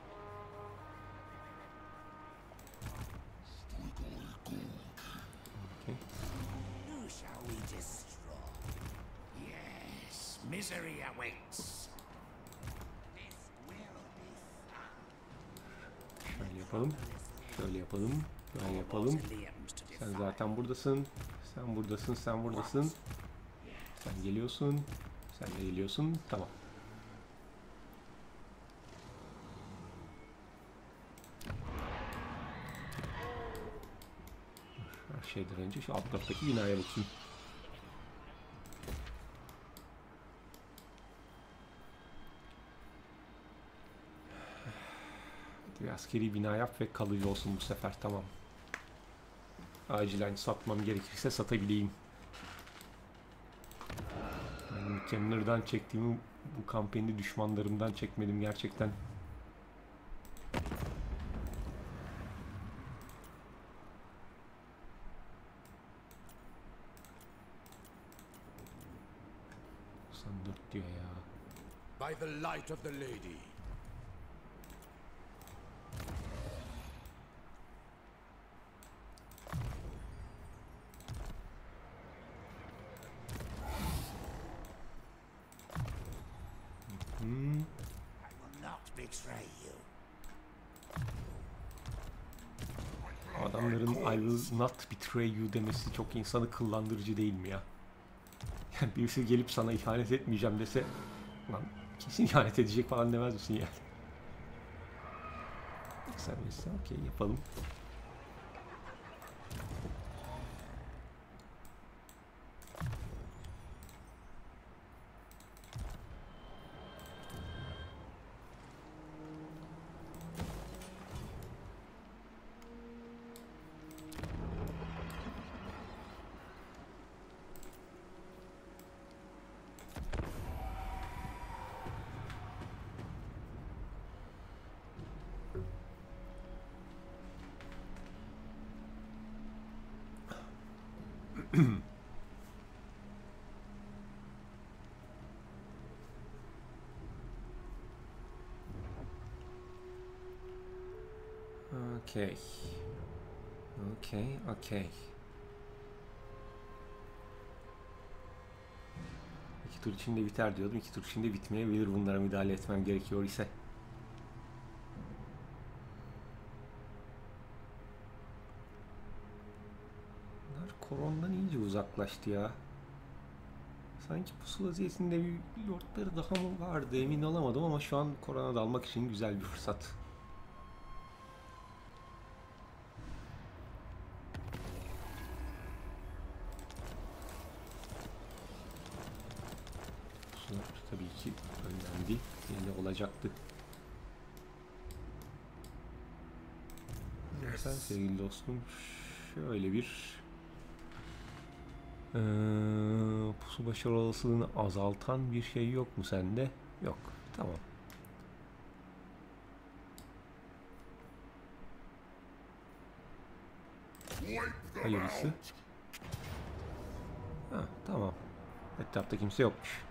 Okay. Who shall we destroy? Yes, misery awaits. This will be fun. Şöyle yapalım. Şöyle yapalım. Böyle yapalım. Liam's to Sen defy. zaten buradasın. Sen buradasın. Sen buradasın. Sen geliyorsun. Sen de geliyorsun. Tamam. Her şeyden önce şu alt taraftaki binaya bakayım. Bir askeri bina yap ve kalıcı olsun bu sefer. Tamam. Acilen satmam gerekirse satabileyim. Yani Kenner'dan çektiğimi bu kampanyada düşmanlarımdan çekmedim gerçekten. Sandık diyor ya. By the light of the lady. I will not betray you. Adamların I will not betray you demesi çok insanı kıllandırıcı değil mi ya? Yani birisi gelip sana ihanet etmeyeceğim dese, lan kesin ihanet edecek falan demez misin yani? Sen bilirsen okey yapalım. Okay. Okay. 2 tur içinde biter diyordum. 2 tur içinde bitmeyebilir. Bunlara müdahale etmem gerekiyor ise. Bunlar korondan iyice uzaklaştı ya. Sanki pusu vaziyetinde bir lordları daha mı vardı emin olamadım ama şu an korona dalmak için güzel bir fırsat. Pusular tabii ki önlendi. Yine olacaktı. Sen sevgili dostum şöyle bir pusu başarı olasılığını azaltan bir şey yok mu sende? Yok. Tamam. Hayırlısı. Ha, tamam. Etrafta kimse yokmuş.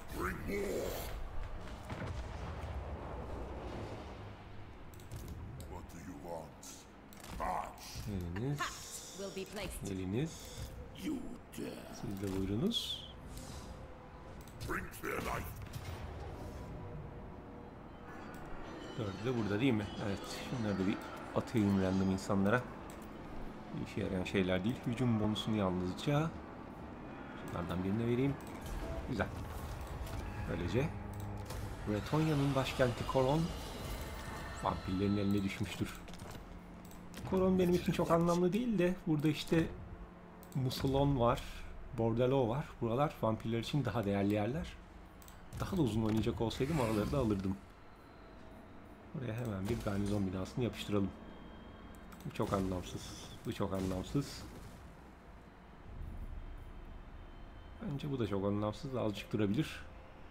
What do you want? March. Eliniz. Will be placed. Eliniz. You dare. Siz de buyurunuz. Drink their life. Dördü de burada değil mi? Evet. Şunları da bir atayım random insanlara. Bir işe yarayan şeyler değil. Hücum bonusunu yalnızca şunlardan birine vereyim. Güzel. Böylece Bretonya'nın başkenti Koron vampirlerin eline düşmüştür. Koron benim için çok anlamlı değil de burada işte Musulon var, Bordelo var. Buralar vampirler için daha değerli yerler. Daha da uzun oynayacak olsaydım oraları da alırdım. Buraya hemen bir garnizon binasını yapıştıralım. Bu çok anlamsız. Bu çok anlamsız. Bence bu da çok anlamsız. Azıcık durabilir.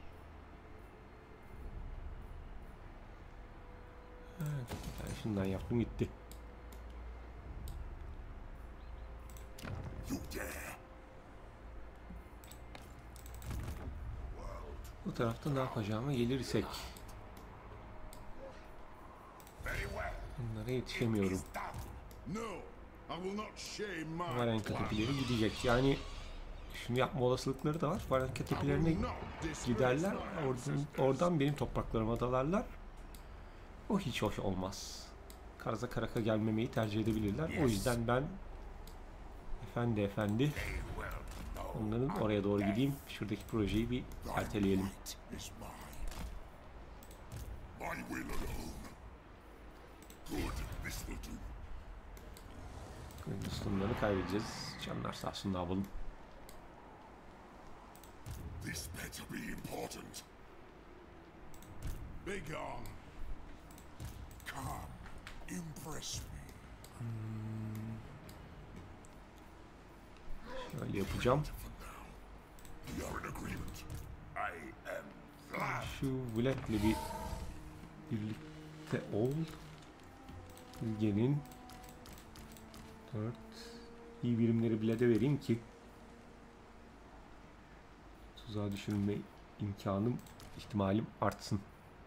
Evet, yani şundan yaptım gitti. You dare! Bu tarafta ne yapacağıma gelirsek. Very well. Bunlara yetişemiyorum. It's done. No, I will not shame my Varenka tepeleri gidecek. Yani şunu yapma olasılıkları da var. Varenka tepelerine giderler. Oradan benim topraklarıma dalarlar. O hiç hoş olmaz. Karaza Karaka gelmemeyi tercih edebilirler. O yüzden ben efendi They will know onların oraya doğru gideyim. Şuradaki projeyi bir thy erteleyelim. might is mine. My will alone. Good, this will do. Hindistanları kaybedeceğiz. Canlar sağ olsun, ne yapalım. This better be important. Be gone. Come, impress me. Öyle yapacağım. We are in agreement. I am glad. Şu Vlad'le bir birlikte ol. Bilge'nin 4 iyi birimleri Vlad'e vereyim ki tuzağa düşürülme imkanım, ihtimalim artsın.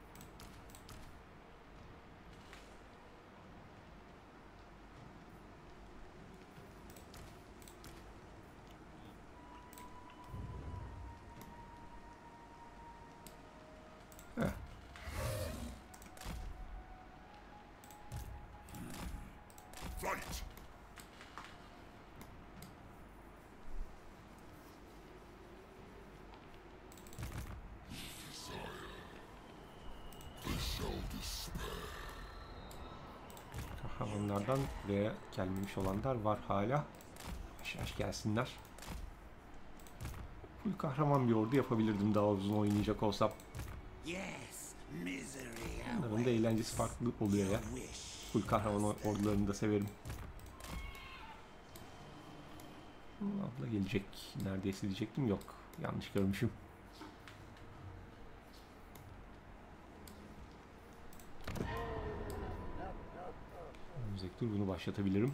Flight. Kahramanlardan buraya gelmemiş olanlar var hala. Yavaş yavaş gelsinler. Full kahraman bir ordu yapabilirdim daha uzun oynayacak olsam. Yes, misery Bunların da eğlencesi farklı oluyor ya. wish. Full kahraman ordularını da severim. Abla gelecek. Neredeyse diyecektim, yok. Yanlış görmüşüm. Önümüzdeki tur bunu başlatabilirim.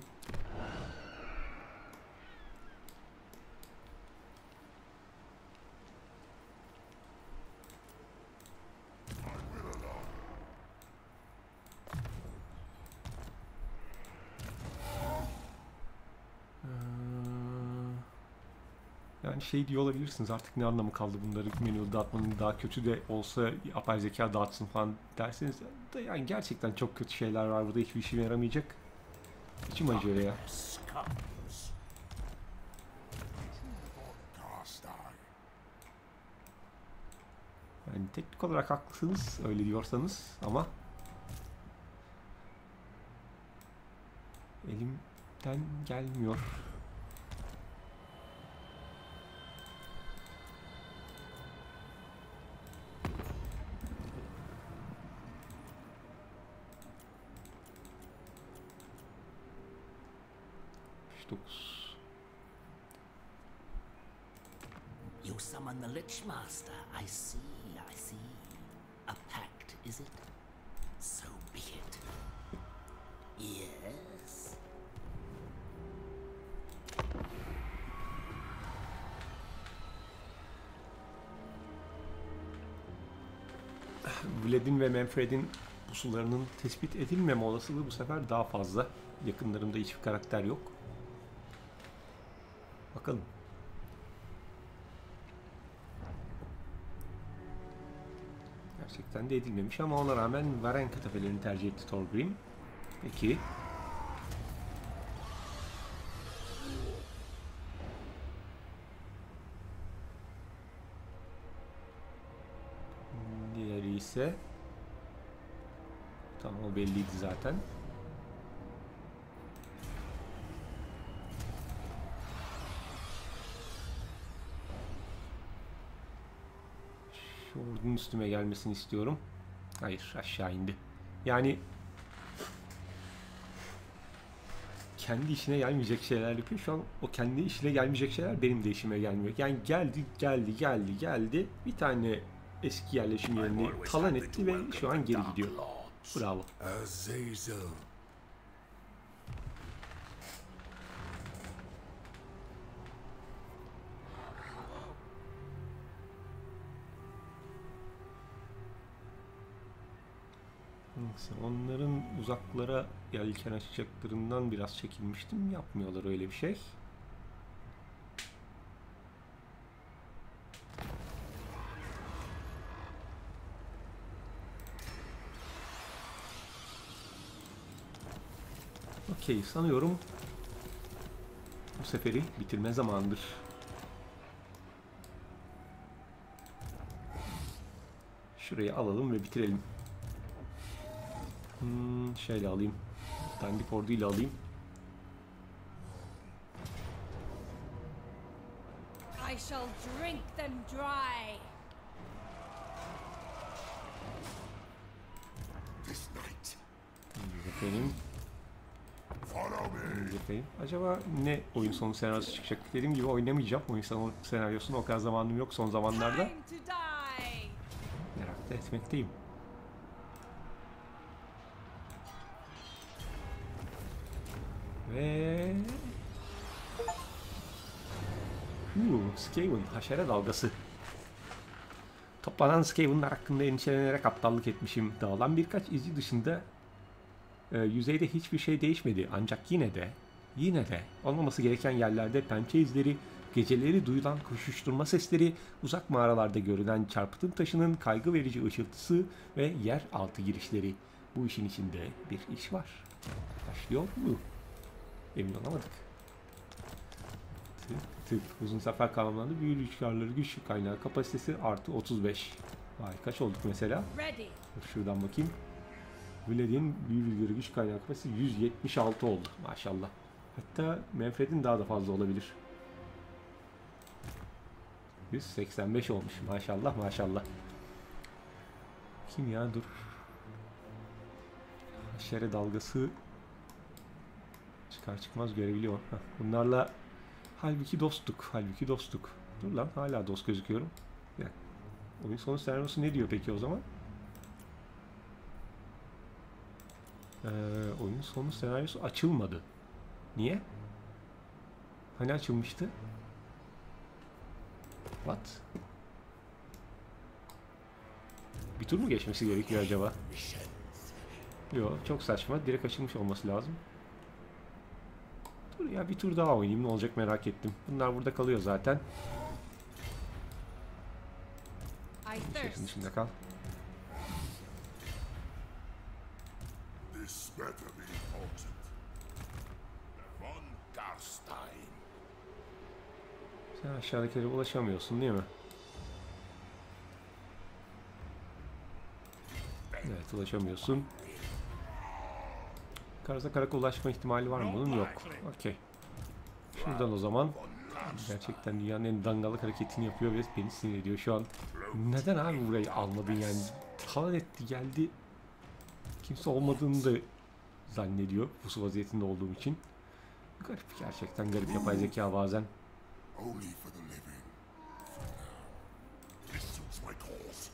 Yani şey diyor olabilirsiniz, artık ne anlamı kaldı bunları menü dağıtmanın, daha kötü de olsa yapay zeka dağıtsın falan derseniz da yani gerçekten çok kötü şeyler var burada, hiçbir işime yaramayacak. İçim acıyor ya. Scums. Cast eye. Yani teknik olarak haklısınız öyle diyorsanız ama elimden gelmiyor. You summon the Lich Master. I see, I see. A pact, is it? So be it. Yes. Vlad'in ve Manfred'in pusularının tespit edilmeme olasılığı bu sefer daha fazla. Yakınlarında hiçbir karakter yok. Bakalım. Gerçekten de edilmemiş ama ona rağmen Varenka tepelerini tercih etti Thorgrim. Peki. belliyse. Tamam, o belliydi zaten. Şu ordunun üstüme gelmesini istiyorum. Hayır, aşağı indi. Yani kendi işine gelmeyecek şeyler yapıyor. Şu an o kendi işine gelmeyecek şeyler benim de işime gelmiyor. Yani geldi. Bir tane eski yerleşim yerini talan etti ve şu an geri gidiyor. Bravo. Azazel. Neyse, onların uzaklara yelken açacaklarından biraz çekinmiştim. Yapmıyorlar öyle bir şey. Okey, sanıyorum bu seferi bitirme zamanıdır. Şurayı alalım ve bitirelim. Şeyle alayım. Dandik orduyla alayım. I shall drink them dry. This night. Efendim. Follow me. Efendim. Acaba ne oyun sonu senaryosu çıkacak? Dediğim gibi oynamayacağım. Oyun sonu senaryosuna o kadar zamanım yok son zamanlarda. Time to die. Merak da etmekteyim. Ve Skaven, haşere dalgası. Toplanan Skaven'lar hakkında endişelenerek aptallık etmişim. Dağılan birkaç izci dışında yüzeyde hiçbir şey değişmedi. Ancak yine de olmaması gereken yerlerde pençe izleri, geceleri duyulan koşuşturma sesleri, uzak mağaralarda görülen çarpıtım taşının kaygı verici ışıltısı ve yer altı girişleri. Bu işin içinde bir iş var. Başlıyor mu? Emin olamadık. Tık. Uzun sefer kanallarında büyülü rüzgarları güç kaynağı kapasitesi artı 35. Vay, kaç olduk mesela? Ready. Dur şuradan bakayım. Vladimir'in büyülü rüzgarı güç kaynağı kapasitesi 176 oldu maşallah. Hatta Manfred'in daha da fazla olabilir. 185 olmuş maşallah. Kim ya, dur. Haşere dalgası çıkar çıkmaz görebiliyor. Heh, bunlarla halbuki dostuk. Dur lan, hala dost gözüküyorum. Yani, oyun sonu senaryosu ne diyor peki o zaman? Oyun sonu senaryosu açılmadı. Niye? Hani açılmıştı? What? Bir tur mu geçmesi gerekiyor acaba? Yok, çok saçma. Direkt açılmış olması lazım. Dur ya, bir tur daha oynayayım, ne olacak merak ettim. Bunlar burada kalıyor zaten. I Şehrin thirst. dışında kal. This better be important. Von Garstein. Sen aşağıdakilere ulaşamıyorsun değil mi? Evet, ulaşamıyorsun. Karza karakola ulaşma ihtimali var mı bunun? Yok. Okey. Şuradan o zaman. Gerçekten dünyanın en dangalık hareketini yapıyor ve beni sinir ediyor şu an. Neden abi burayı almadın yani? Talan etti, geldi. Kimse olmadığını da zannediyor bu vaziyetinde olduğum için. Garip, gerçekten garip yapay zeka bazen. Only for the living. For now. This suits my cause.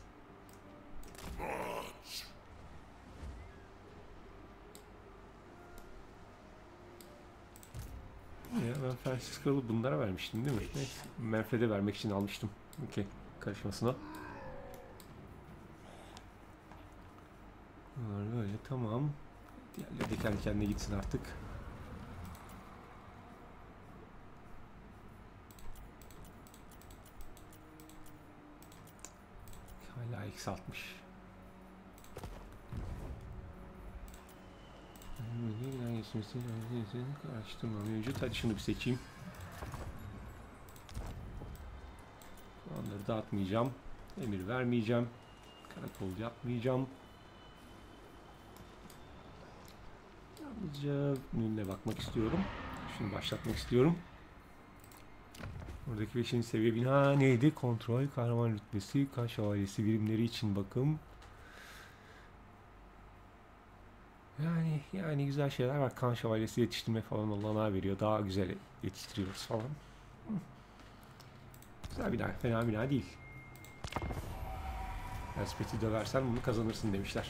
March. Ya ben Felsiz Kralı bunlara vermiştim değil mi? Neyse, Manfred'e vermek için almıştım. Okey, karışmasına. Bunlar böyle, tamam. Diğerleri de kendi kendine gitsin artık. Hala eksi 60. Araştırma mevcut. Hadi şunu bir seçeyim. Onları dağıtmayacağım. Emir vermeyeceğim. Karakol yapmayacağım. Yalnızca önüne bakmak istiyorum. Şunu başlatmak istiyorum. Buradaki 5. seviye bina neydi? Kontrol, kahraman rütbesi, kan şövalyesi birimleri için bakım. Yani güzel şeyler var. Kan şövalyesi yetiştirme falan olanağı veriyor. Daha güzel yetiştiriyoruz falan. Güzel bina, fena bina değil. Elspeth'i döversen bunu kazanırsın demişler.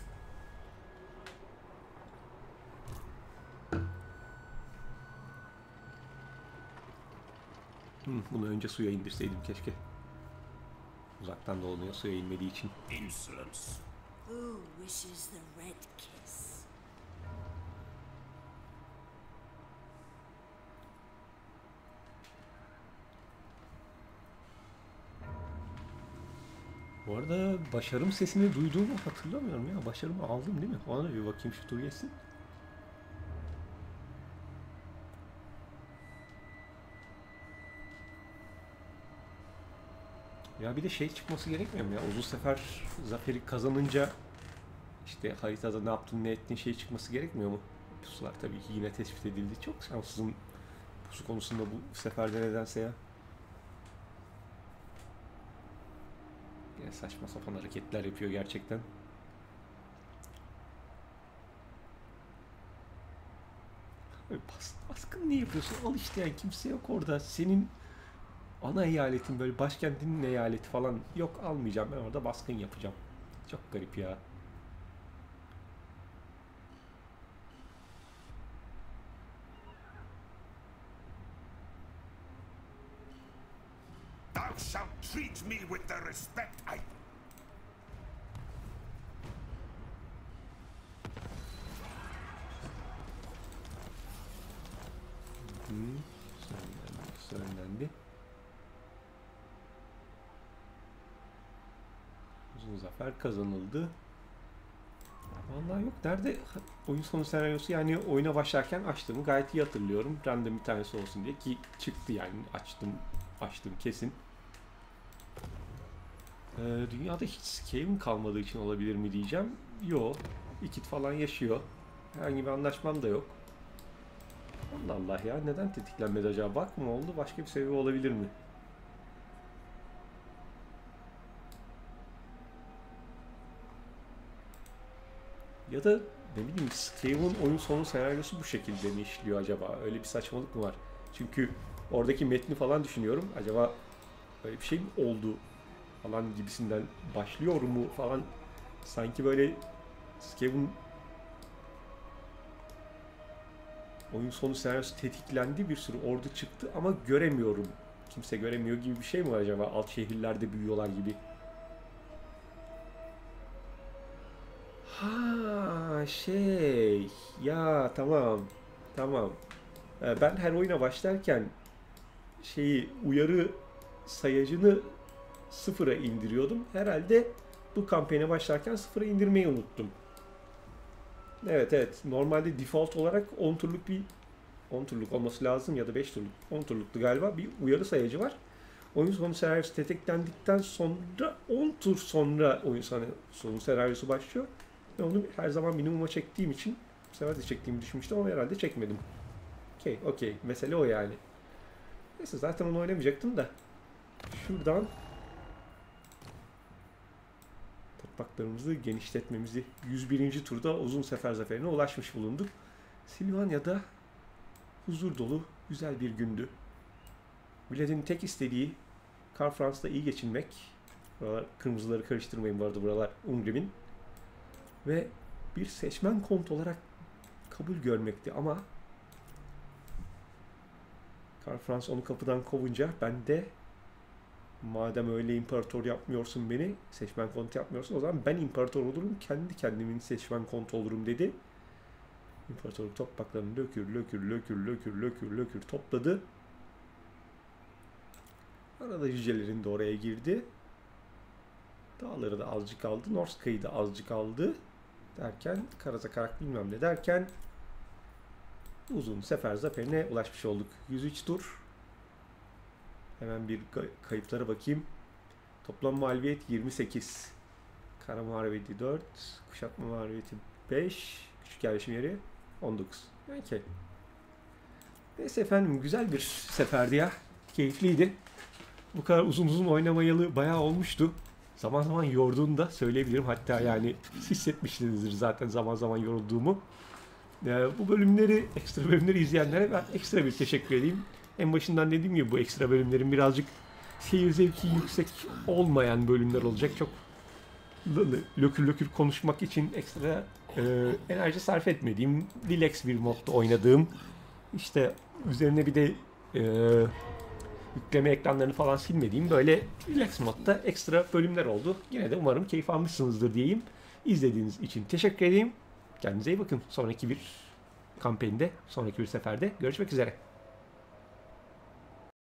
Bunu önce suya indirseydim keşke. Uzaktan dolanıyor suya inmediği için. Insolence. Who wishes the red kiss? Bu arada başarım sesini duyduğumu hatırlamıyorum ya. Başarımı aldım değil mi? Ona da bir bakayım şu tur geçsin. Ya bir de şey çıkması gerekmiyor mu ya? Uzun sefer zaferi kazanınca işte haritada ne yaptın ne ettin şey çıkması gerekmiyor mu? Pusular tabii ki yine tespit edildi. Çok şanssızım pusu konusunda bu seferde nedense ya. Yine saçma sapan hareketler yapıyor gerçekten. Baskın niye yapıyorsun? Al işte yani kimse yok orada. Senin ana eyaletin böyle başkentinin eyaleti falan yok almayacağım ben orada baskın yapacağım. Çok garip ya. Thou shalt treat me with the respect I... Söylendi. Uzun zafer kazanıldı. Vallahi yok. Nerede oyun sonu senaryosu? Yani oyuna başlarken açtığımı gayet iyi hatırlıyorum. Random bir tanesi olsun diye ki çıktı yani. Açtım kesin. Dünyada hiç Skaven kalmadığı için olabilir mi diyeceğim. Yok. İkit falan yaşıyor. Herhangi bir anlaşmam da yok. Allah Allah ya. Neden tetiklenmedi acaba? Bak mı oldu? Başka bir sebebi olabilir mi? Ya da ne bileyim Skaven oyun sonu senaryosu bu şekilde mi işliyor acaba? Öyle bir saçmalık mı var? Çünkü oradaki metni falan düşünüyorum. Acaba böyle bir şey mi oldu falan gibisinden başlıyor mu falan. Sanki böyle Skaven oyun sonu senaryosu tetiklendi, bir sürü ordu çıktı ama göremiyorum. Kimse göremiyor gibi bir şey mi var acaba? Alt şehirlerde büyüyorlar gibi. Ha ya tamam. Ben her oyuna başlarken uyarı sayacını sıfıra indiriyordum. Herhalde bu kampanya başlarken sıfıra indirmeyi unuttum. Evet. Normalde default olarak 10 turluk olması lazım ya da 5 turluk. 10 turluktu galiba. Bir uyarı sayacı var. Oyun sonu senaryosu tetiklendikten sonra 10 tur sonra oyun sonu senaryosu başlıyor. Ve onu her zaman minimuma çektiğim için bu sefer de çektiğimi düşünmüştüm ama herhalde çekmedim. Okey. Mesele o yani. Neyse zaten onu oynamayacaktım da. Şuradan topraklarımızı genişletmemizi 101. turda uzun sefer zaferine ulaşmış bulunduk. Silvanya'da huzur dolu güzel bir gündü. Vlad'in tek istediği Karl Franz'la iyi geçinmek. Buralar kırmızıları karıştırmayın bu arada, buralar Ungrim'in. Ve bir seçmen kont olarak kabul görmekti ama Karl Franz onu kapıdan kovunca ben de madem öyle imparator yapmıyorsun beni, seçmen kont yapmıyorsun, o zaman ben imparator olurum, kendi kendimin seçmen kont olurum dedi. İmparatorluk topraklarını lökür topladı. Arada cücelerin de oraya girdi. Dağları da azıcık aldı. Norska'yı da azıcık aldı. Derken Karazakarak bilmem ne derken uzun sefer zaferine ulaşmış olduk. 103 tur. Hemen bir kayıplara bakayım. Toplam mağlubiyet 28. Kara Marveti 4, Kuşatma Marveti 5, Küçük Yerleşim Yeri 19. Okay. Neyse efendim, güzel bir seferdi ya. Keyifliydi. Bu kadar uzun oynamayalı bayağı olmuştu. Zaman zaman yorduğunu da söyleyebilirim. Hatta yani hissetmişsinizdir zaten zaman zaman yorulduğumu. Bu bölümleri, ekstra bölümleri izleyenlere ben ekstra bir teşekkür edeyim. En başından dediğim gibi bu ekstra bölümlerin birazcık seyir zevki yüksek olmayan bölümler olacak. Çok lökür lökür konuşmak için ekstra enerji sarf etmediğim, relax bir modda oynadığım, işte üzerine bir de yükleme ekranlarını falan silmediğim böyle relax modda ekstra bölümler oldu. Yine de umarım keyif almışsınızdır diyeyim. İzlediğiniz için teşekkür edeyim. Kendinize iyi bakın. Sonraki bir kampanyada, sonraki bir seferde görüşmek üzere.